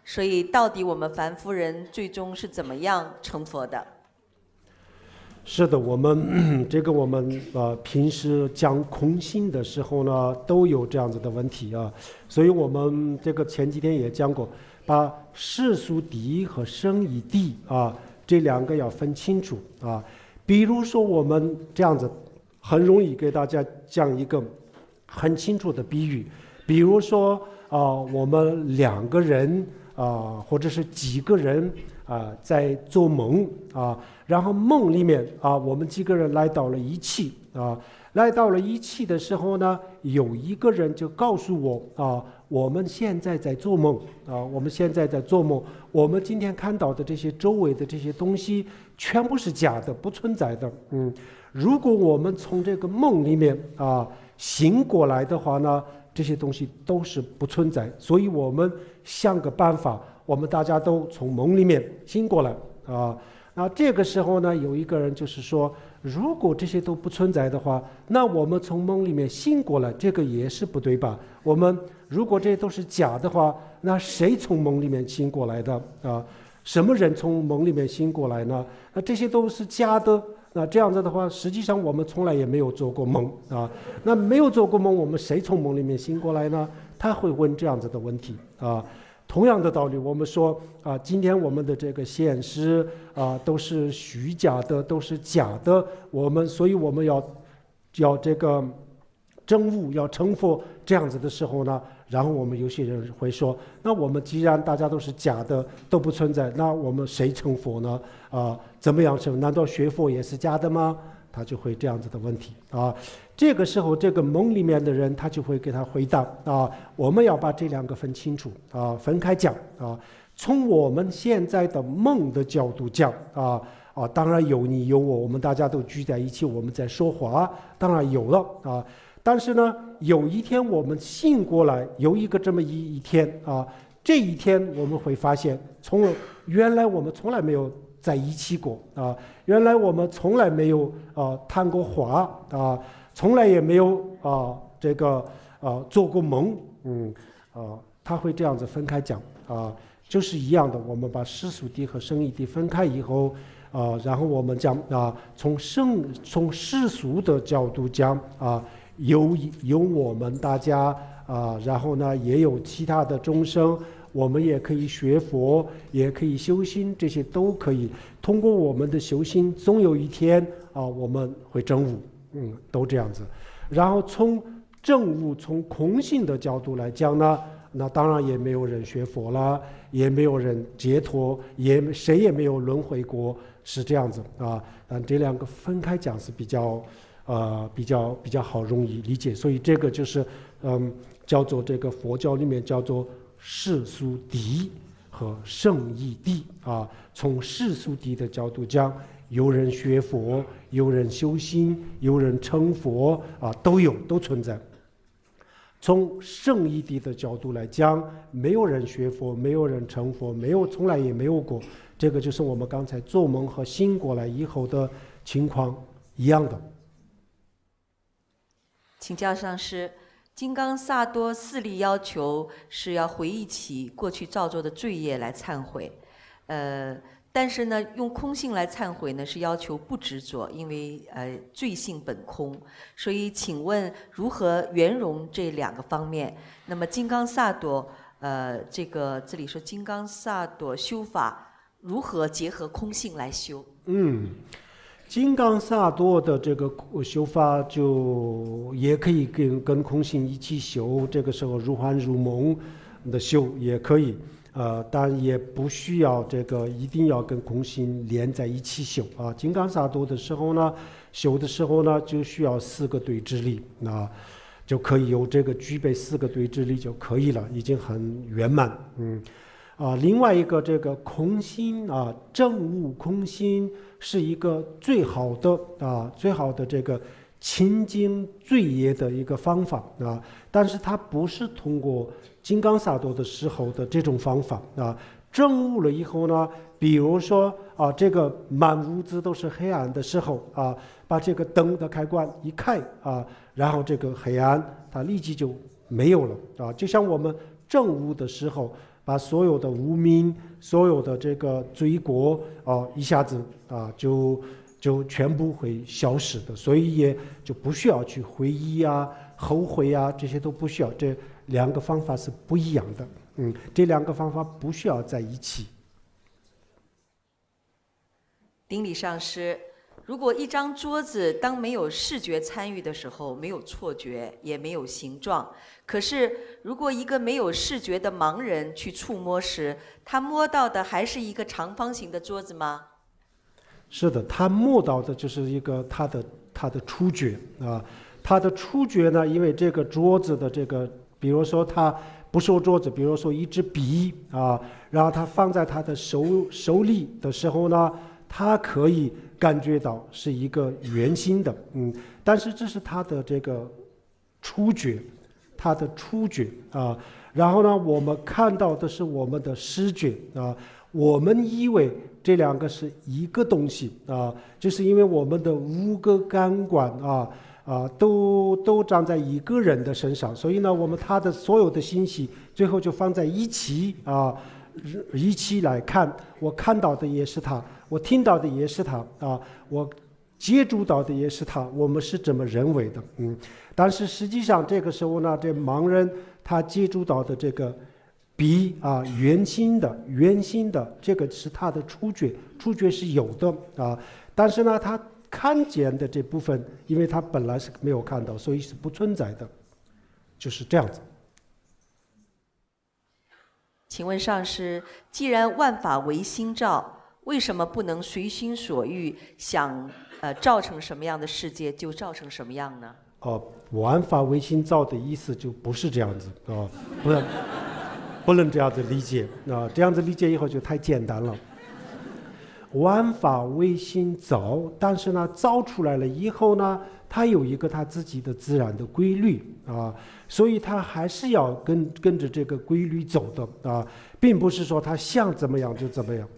所以到底我们凡夫人最终是怎么样成佛的？ 是的，我们平时讲空性的时候呢，都有这样子的问题啊。所以我们这个前几天也讲过，把世俗谛和圣义谛啊这两个要分清楚啊。比如说我们这样子，很容易给大家讲一个很清楚的比喻，比如说我们2个人或者是几个人在做梦然后梦里面我们几个人来到了一起来到了一起的时候呢，有一个人就告诉我我们现在在做梦我们现在在做梦，我们今天看到的这些周围的这些东西全部是假的，不存在的。如果我们从这个梦里面醒过来的话呢，这些东西都是不存在，所以我们想个办法，我们大家都从梦里面醒过来那这个时候呢，有一个人就是说，如果这些都不存在的话，那我们从梦里面醒过来，这个也是不对吧？我们如果这些都是假的话，那谁从梦里面醒过来的什么人从梦里面醒过来呢？那这些都是假的。那这样子的话，实际上我们从来也没有做过梦那没有做过梦，我们谁从梦里面醒过来呢？他会问这样子的问题同样的道理，我们说今天我们的这个现实都是虚假的，都是假的。所以我们要这个证悟，要成佛这样子的时候呢，然后我们有些人会说，那我们既然大家都是假的，都不存在，那我们谁成佛呢？怎么样成？难道学佛也是假的吗？他就会这样子的问题这个时候，这个梦里面的人他就会给他回答我们要把这2个分清楚分开讲从我们现在的梦的角度讲当然有你有我，我们大家都聚在一起，我们在说话，当然有了但是呢，有一天我们醒过来，有一个这么一天这一天我们会发现，原来我们从来没有在一起过原来我们从来没有谈过话从来也没有做过梦他会这样子分开讲就是一样的。我们把世俗谛和圣义谛分开以后然后我们讲从世俗的角度讲有我们大家然后呢也有其他的众生，我们也可以学佛，也可以修心，这些都可以通过我们的修心，总有一天我们会证悟都这样子。然后从证悟从空性的角度来讲呢，那当然也没有人学佛了，也没有人解脱，谁也没有轮回过，是这样子但这2个分开讲是比较好容易理解。所以这个就是叫做这个佛教里面叫做世俗谛和圣义谛从世俗谛的角度讲，有人学佛，有人修心，有人成佛都存在。从圣义谛的角度来讲，没有人学佛，没有人成佛，从来也没有过。这个就是我们刚才做梦和醒过来以后的情况一样的。 请教上师，金刚萨埵4力要求是要回忆起过去造作的罪业来忏悔，但是呢，用空性来忏悔呢，是要求不执着，因为罪性本空。所以，请问如何圆融这2个方面？那么金刚萨埵，这里说金刚萨埵修法如何结合空性来修？ 金刚萨埵的这个修法就也可以跟空性一起修，这个时候如幻如梦的修也可以。但也不需要一定要跟空性连在一起修金刚萨埵的时候呢，修的时候呢，就需要4个对治力就可以有具备4个对治力就可以了，已经很圆满。另外一个空心证悟空心是一个最好的清净罪业的一个方法但是它不是通过金刚萨埵的时候的这种方法证悟了以后呢，比如说这个满屋子都是黑暗的时候把这个灯的开关一开然后这个黑暗它立即就没有了就像我们证悟的时候， 把所有的无名、所有的这个罪过一下子就全部会消失的，所以也就不需要去回忆啊、后悔啊，这些都不需要。这两个方法是不一样的，这两个方法不需要在一起。 顶礼上师，如果一张桌子当没有视觉参与的时候，没有错觉，也没有形状，可是如果一个没有视觉的盲人去触摸时，他摸到的还是一个长方形的桌子吗？ 是的，他摸到的就是一个他的触觉啊，他的触觉呢，因为这个桌子的这个，比如说他不说桌子，比如说一支笔啊，然后他放在他的手里的时候呢，他可以感觉到是一个圆形的，但是这是他的这个触觉，啊，然后呢，我们看到的是我们的视觉啊，我们以为这两个是一个东西啊，就是因为我们的5个感官都长在一个人的身上，所以呢，他的所有的信息最后就放在一起啊，一起来看，我看到的也是他，我听到的也是他啊，我接触到的也是他，我们是这么认为的，但是实际上这个时候呢，这盲人他接触到的这个笔啊，圆形的，这个是他的触觉是有的啊，但是呢，他看见的这部分，因为他本来是没有看到，所以是不存在的，就是这样子。 请问上师，既然万法唯心造，为什么不能随心所欲，想造成什么样的世界就造成什么样呢？ 万法唯心造的意思就不是这样子啊，不能这样子理解啊，这样子理解以后就太简单了。万法唯心造，但是呢，造出来了以后呢，它有一个它自己的自然的规律啊，所以它还是要跟着这个规律走的啊，并不是说它想怎么样就怎么样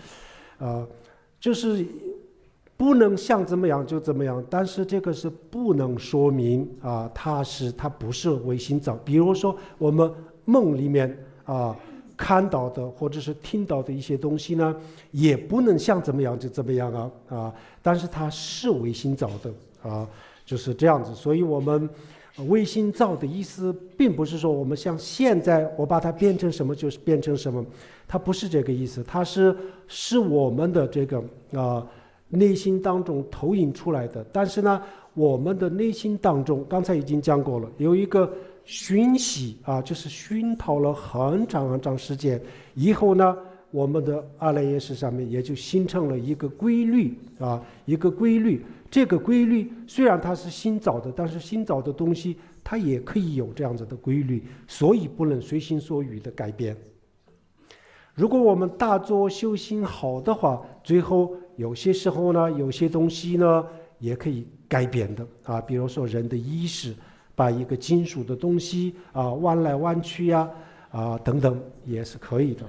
就是不能想怎么样就怎么样，但是这个是不能说明啊，它不是唯心造。比如说我们梦里面看到的或者是听到的一些东西呢，也不能想怎么样就怎么样但是它是唯心造的就是这样子。所以我们唯心造的意思，并不是说我们像现在我把它变成什么就是变成什么，它不是这个意思，它是我们的这个内心当中投影出来的。但是呢，我们的内心当中，刚才已经讲过了，有一个熏习就是熏陶了很长时间以后呢，我们的阿赖耶识上面也就形成了一个规律一个规律。这个规律虽然它是新造的，但是新造的东西它也可以有这样子的规律，所以不能随心所欲的改变。如果我们大作修行好的话，最后有些时候呢，有些东西呢也可以改变的比如说人的意识，把一个金属的东西弯来弯去等等，也是可以的。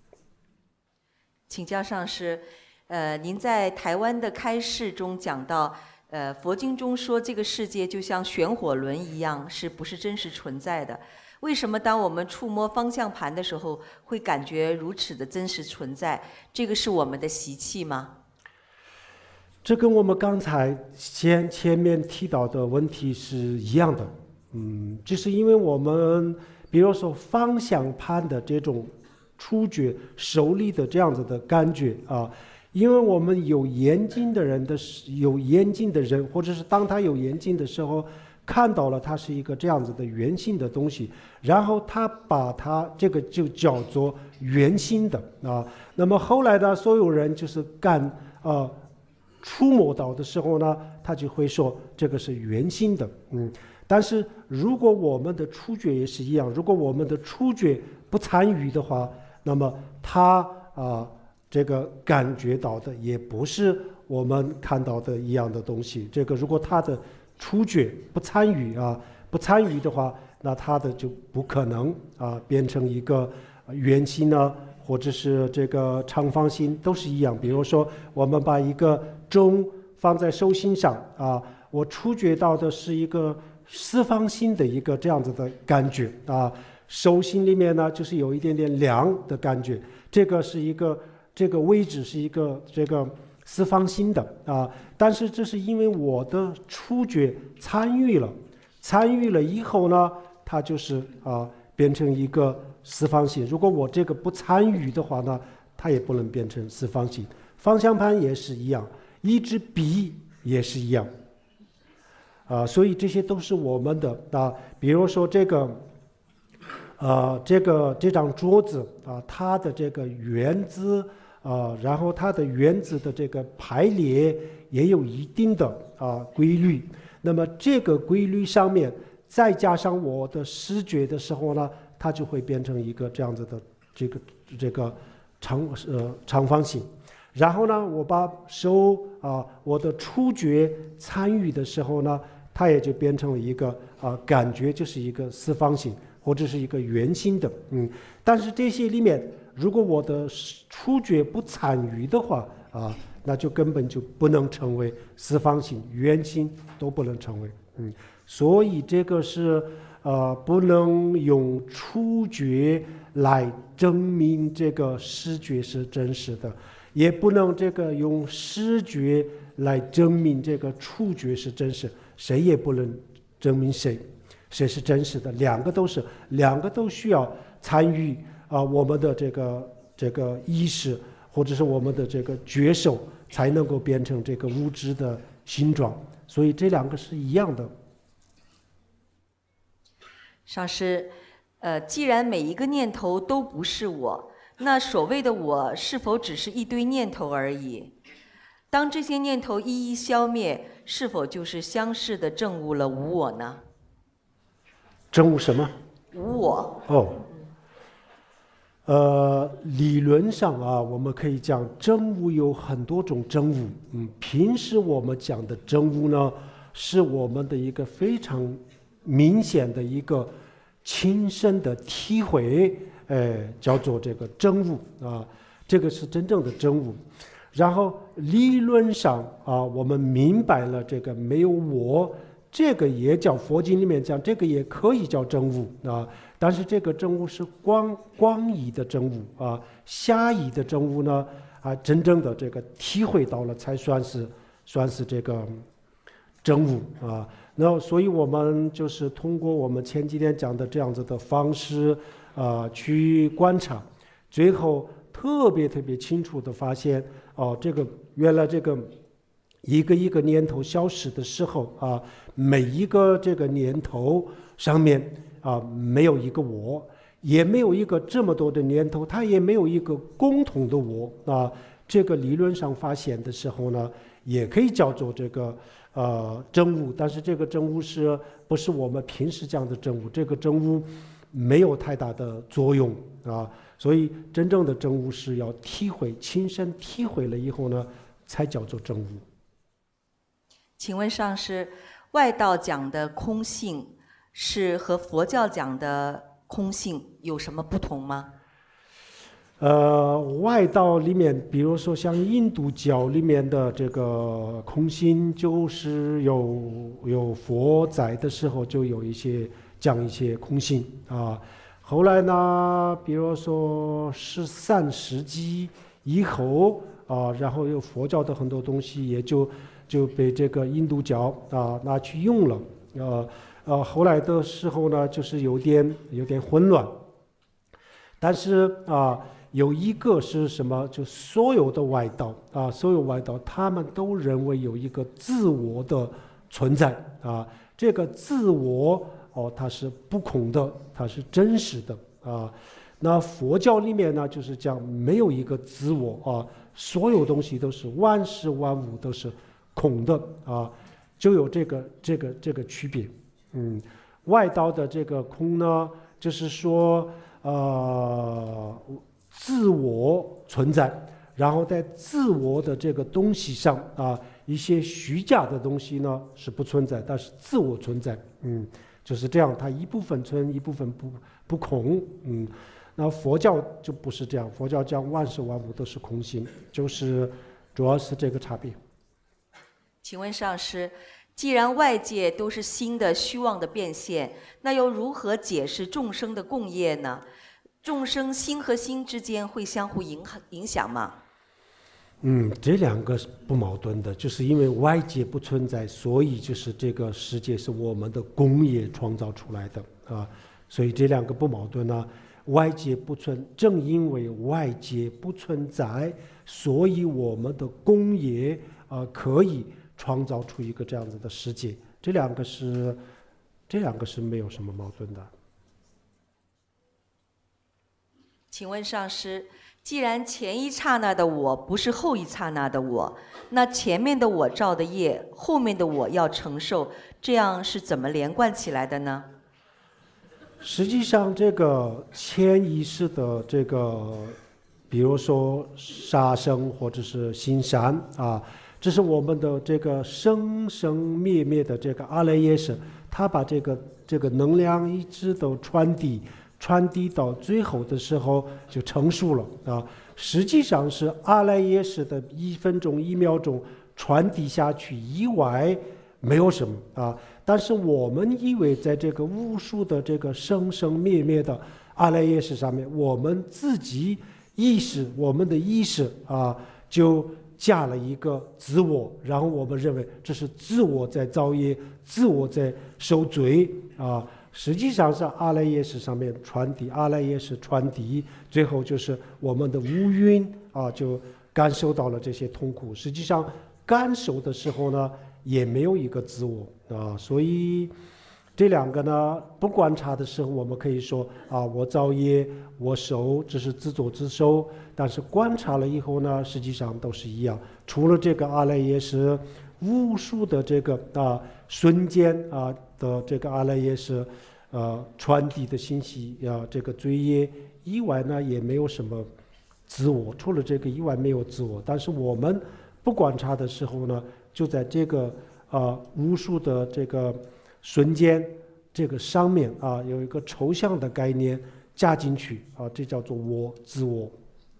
请教上师，您在台湾的开示中讲到，佛经中说这个世界就像旋火轮一样，是不是真实存在的？为什么当我们触摸方向盘的时候，会感觉如此的真实存在？这个是我们的习气吗？ 这跟我们刚才前面提到的问题是一样的，就是因为我们比如说方向盘的这种触觉、手里的这样子的感觉因为我们有眼睛的人，或者是当他有眼睛的时候，看到了它是一个这样子的圆形的东西，然后他把它这个就叫做圆形的那么后来的所有人就是触摸到的时候呢，他就会说这个是圆形的但是如果我们的触觉也是一样，如果我们的触觉不参与的话，那么他这个感觉到的也不是我们看到的一样的东西。这个如果他的触觉不参与的话，那他的就不可能变成一个圆形呢，或者是这个长方形都是一样。比如说我们把一个钟放在手心上我触觉到的是一个四方形的一个这样子的感觉手心里面呢就是有一点点凉的感觉，这个位置是一个这个四方形的啊，但是这是因为我的触觉参与了以后呢，它就是变成一个四方形。如果我这个不参与的话呢，它也不能变成四方形。方向盘也是一样，一支笔也是一样所以这些都是我们的比如说这张桌子它的这个圆子然后它的圆子的这个排列也有一定的规律。那么这个规律上面再加上我的视觉的时候呢，它就会变成一个这样子的这个长方形。然后呢，我把手我的触觉参与的时候呢，它也就变成了一个感觉就是一个四方形或者是一个圆形的。但是这些里面，如果我的触觉不参与的话那就根本就不能成为四方形、圆形都不能成为。所以这个是不能用触觉来证明这个视觉是真实的，也不能用视觉来证明这个触觉是真实，谁也不能证明谁是真实的，两个都需要参与我们的这个意识或者是我们的这个觉受，才能够变成这个物质的形状。所以这两个是一样的。 上师，既然每一个念头都不是我，那所谓的我是否只是一堆念头而已？当这些念头一一消灭，是否就是相似的证悟了无我呢？ 证悟什么？ 无我。 理论上我们可以讲证悟有很多种证悟。平时我们讲的证悟呢，是我们的一个非常明显的一个亲身的体会，叫做这个证悟这个是真正的证悟。然后理论上我们明白了这个没有我，这个也叫佛经里面讲，这个也可以叫证悟但是这个证悟是光义的证悟狭义的证悟呢真正的这个体会到了才算是这个证悟那所以我们就是通过我们前几天讲的这样子的方式去观察，最后特别清楚的发现这个原来这个一个念头消失的时候每一个这个念头上面没有一个我，也没有一个这么多的念头，它也没有一个共同的我这个理论上发现的时候呢，也可以叫做这个证悟。但是这个证悟是不是我们平时讲的证悟？这个证悟没有太大的作用所以真正的证悟是要亲身体会了以后呢，才叫做证悟。 请问上师，外道讲的空性是和佛教讲的空性有什么不同吗？ 外道里面，比如说像印度教里面的这个空性，就是有佛在的时候就有讲一些空性后来呢，比如说13世纪以后然后有佛教的很多东西也就被这个印度教拿去用了后来的时候呢，就是有点混乱。但是有一个是什么？就所有的外道他们都认为有一个自我的存在这个自我它是不空的，它是真实的那佛教里面呢，就是讲没有一个自我所有东西都是万事万物都是空的就有这个区别。外道的这个空呢，就是说自我存在，然后在自我的这个东西上一些虚假的东西呢是不存在，但是自我存在就是这样，它一部分存一部分不空那佛教就不是这样，佛教讲万事万物都是空性，就是主要是这个差别。 请问上师， 既然外界都是心的虚妄的变现，那又如何解释众生的共业呢？众生心和心之间会相互影响吗？ 这两个是不矛盾的，就是因为外界不存在，所以就是这个世界是我们的共业创造出来的啊，所以这两个不矛盾呢。外界不存，正因为外界不存在，所以我们的共业可以创造出一个这样子的世界。这两个是没有什么矛盾的。 请问上师，既然前一刹那的我不是后一刹那的我，那前面的我造的业，后面的我要承受，这样是怎么连贯起来的呢？ 实际上，这个潜意识的这个，比如说杀生或者是行善啊，这是我们的这个生生灭灭的这个阿赖耶识，它把这个能量一直都传递到最后的时候就成熟了啊。实际上是阿赖耶识的1分钟1秒钟传递下去以外没有什么啊。但是我们以为在这个无数的这个生生灭灭的阿赖耶识上面，我们自己我们的意识啊，就加了一个自我，然后我们认为这是自我在造业，自我在受罪啊。实际上是阿赖耶识上面传递，阿赖耶识传递，最后就是我们的五蕴啊，就感受到了这些痛苦。实际上感受的时候呢，也没有一个自我啊，所以这两个呢，不观察的时候，我们可以说啊，我造业，我受，这是自作自受。但是观察了以后呢，实际上都是一样。除了这个阿赖耶识，无数的这个瞬间的这个阿赖耶识传递的信息这个罪业以外呢，也没有什么自我。除了这个以外没有自我。但是我们不观察的时候呢，就在这个无数的这个瞬间这个上面有一个抽象的概念加进去这叫做我，自我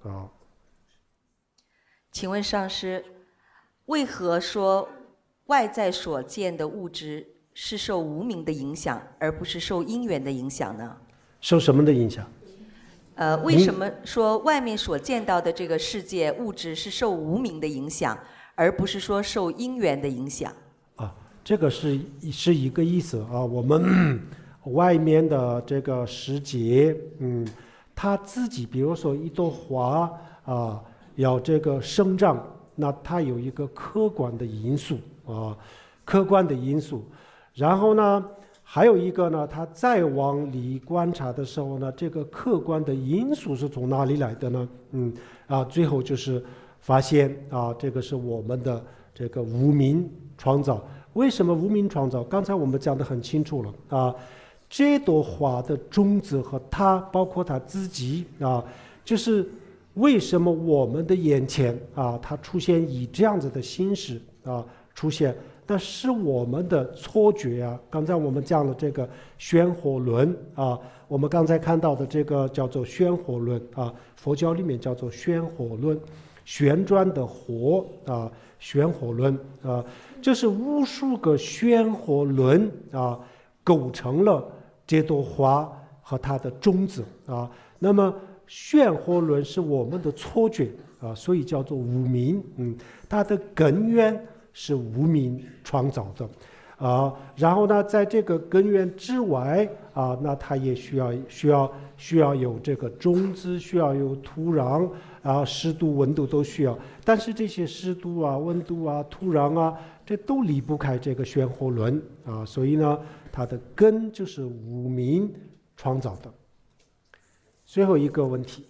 请问上师，为何说外在所见的物质是受无明的影响，而不是受因缘的影响呢？ 受什么的影响？ 为什么说外面所见到的这个世界物质是受无明的影响，而不是说受因缘的影响？ 这个是一个意思我们外面的这个世界，它自己，比如说一朵花要这个生长，那它有一个客观的因素客观的因素。然后呢，还有一个呢，它再往里观察的时候呢，这个客观的因素是从哪里来的呢？最后就是发现这个是我们的这个无明创造。为什么无明创造？刚才我们讲得很清楚了这朵花的种子和它，包括它自己就是为什么我们的眼前它出现以这样子的形式出现，那是我们的错觉刚才我们讲了这个旋火轮我们刚才看到的这个叫做旋火轮佛教里面叫做旋火轮，旋转的火旋火轮这是无数个旋火轮构成了这朵花和它的种子那么旋火轮是我们的错觉所以叫做无明它的根源是无明创造的然后呢，在这个根源之外那它也需要有这个种子，需要有土壤湿度、温度都需要。但是这些湿度温度土壤这都离不开这个旋火轮所以呢，它的根就是无明创造的。最后一个问题。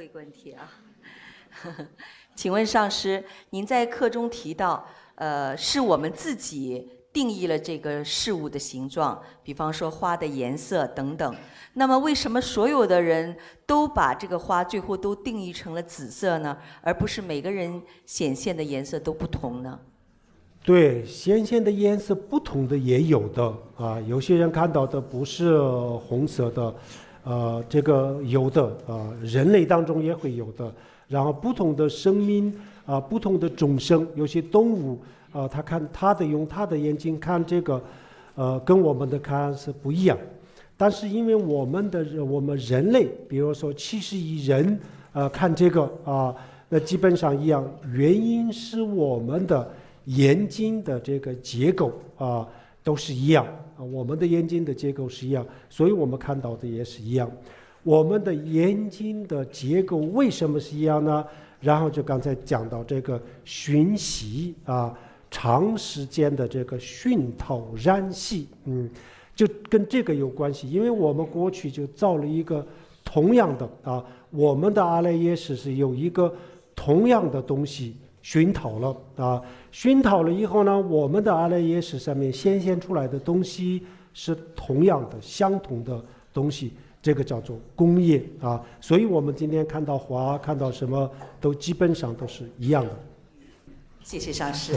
请问上师，您在课中提到是我们自己定义了这个事物的形状，比方说花的颜色等等。那么为什么所有的人都把这个花最后都定义成了紫色呢？而不是每个人显现的颜色都不同呢？ 对，显现的颜色不同的也有的有些人看到的不是红色的这个有的人类当中也会有的。然后不同的生命不同的众生，有些动物用他的眼睛看这个，跟我们的看是不一样。但是因为我们人类，比如说70亿人，看这个那基本上一样。原因是我们的眼睛的这个结构都是一样，我们的眼睛的结构是一样，所以我们看到的也是一样。我们的眼睛的结构为什么是一样呢？然后就刚才讲到这个讯息长时间的这个熏陶染系，就跟这个有关系。因为我们过去就造了一个同样的我们的阿赖耶识是有一个同样的东西熏陶了熏陶了以后呢，我们的阿赖耶识上面显现出来的东西是同样的相同的东西，这个叫做工业所以我们今天看到花，看到什么都基本上都是一样的。 谢谢上师。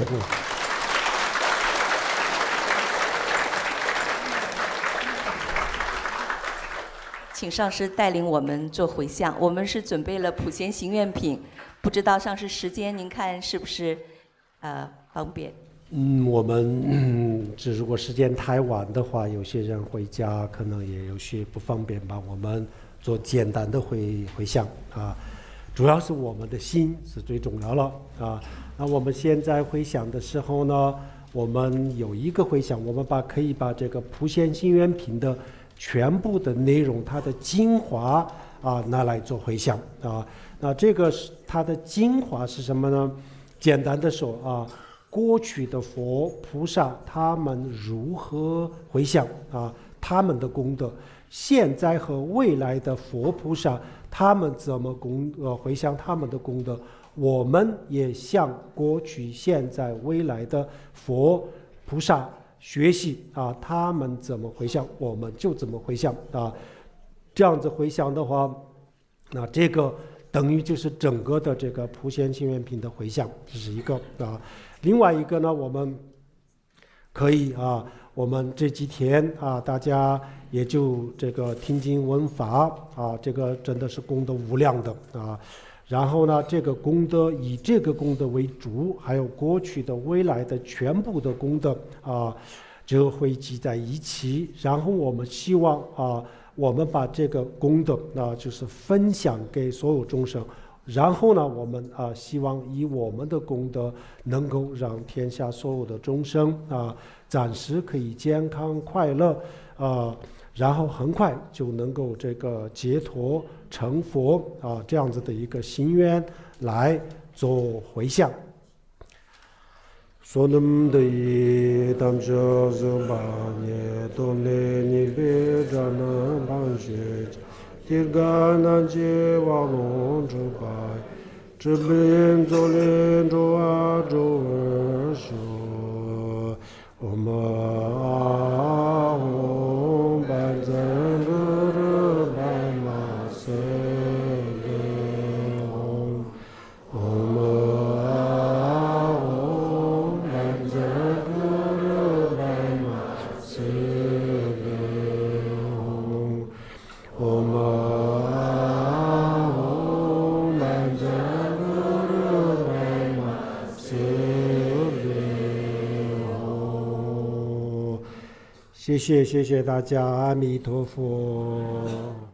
请上师带领我们做回向。我们是准备了普贤行愿品，不知道上师时间您看是不是方便？ 我们如果时间太晚的话，有些人回家可能也有些不方便吧。我们做简单的回向主要是我们的心是最重要了那我们现在回向的时候呢，我们有一个回向，我们可以把这个普贤行愿品的全部的内容，它的精华拿来做回向那这个它的精华是什么呢？简单的说过去的佛菩萨他们如何回向他们的功德，现在和未来的佛菩萨他们怎么回向他们的功德，我们也向过去现在未来的佛菩萨学习他们怎么回向，我们就怎么回向这样子回向的话，那这个等于就是整个的这个普贤行愿品的回向，这是一个另外一个呢，我们可以我们这几天大家也就这个听经闻法这个真的是功德无量的然后呢，这个功德以这个功德为主，还有过去的、未来的全部的功德就汇集在一起。然后我们希望我们把这个功德就是分享给所有众生。然后呢，我们希望以我们的功德能够让天下所有的众生暂时可以健康快乐然后很快就能够这个解脱成佛这样子的一个心愿来做回向。所能的当着是把年都来你别着能帮学天干难解瓦龙之白知令做令周周而修我们班赞格班马塞红我们班赞格班马塞红我们班赞格班马塞谢谢大家，阿弥陀佛。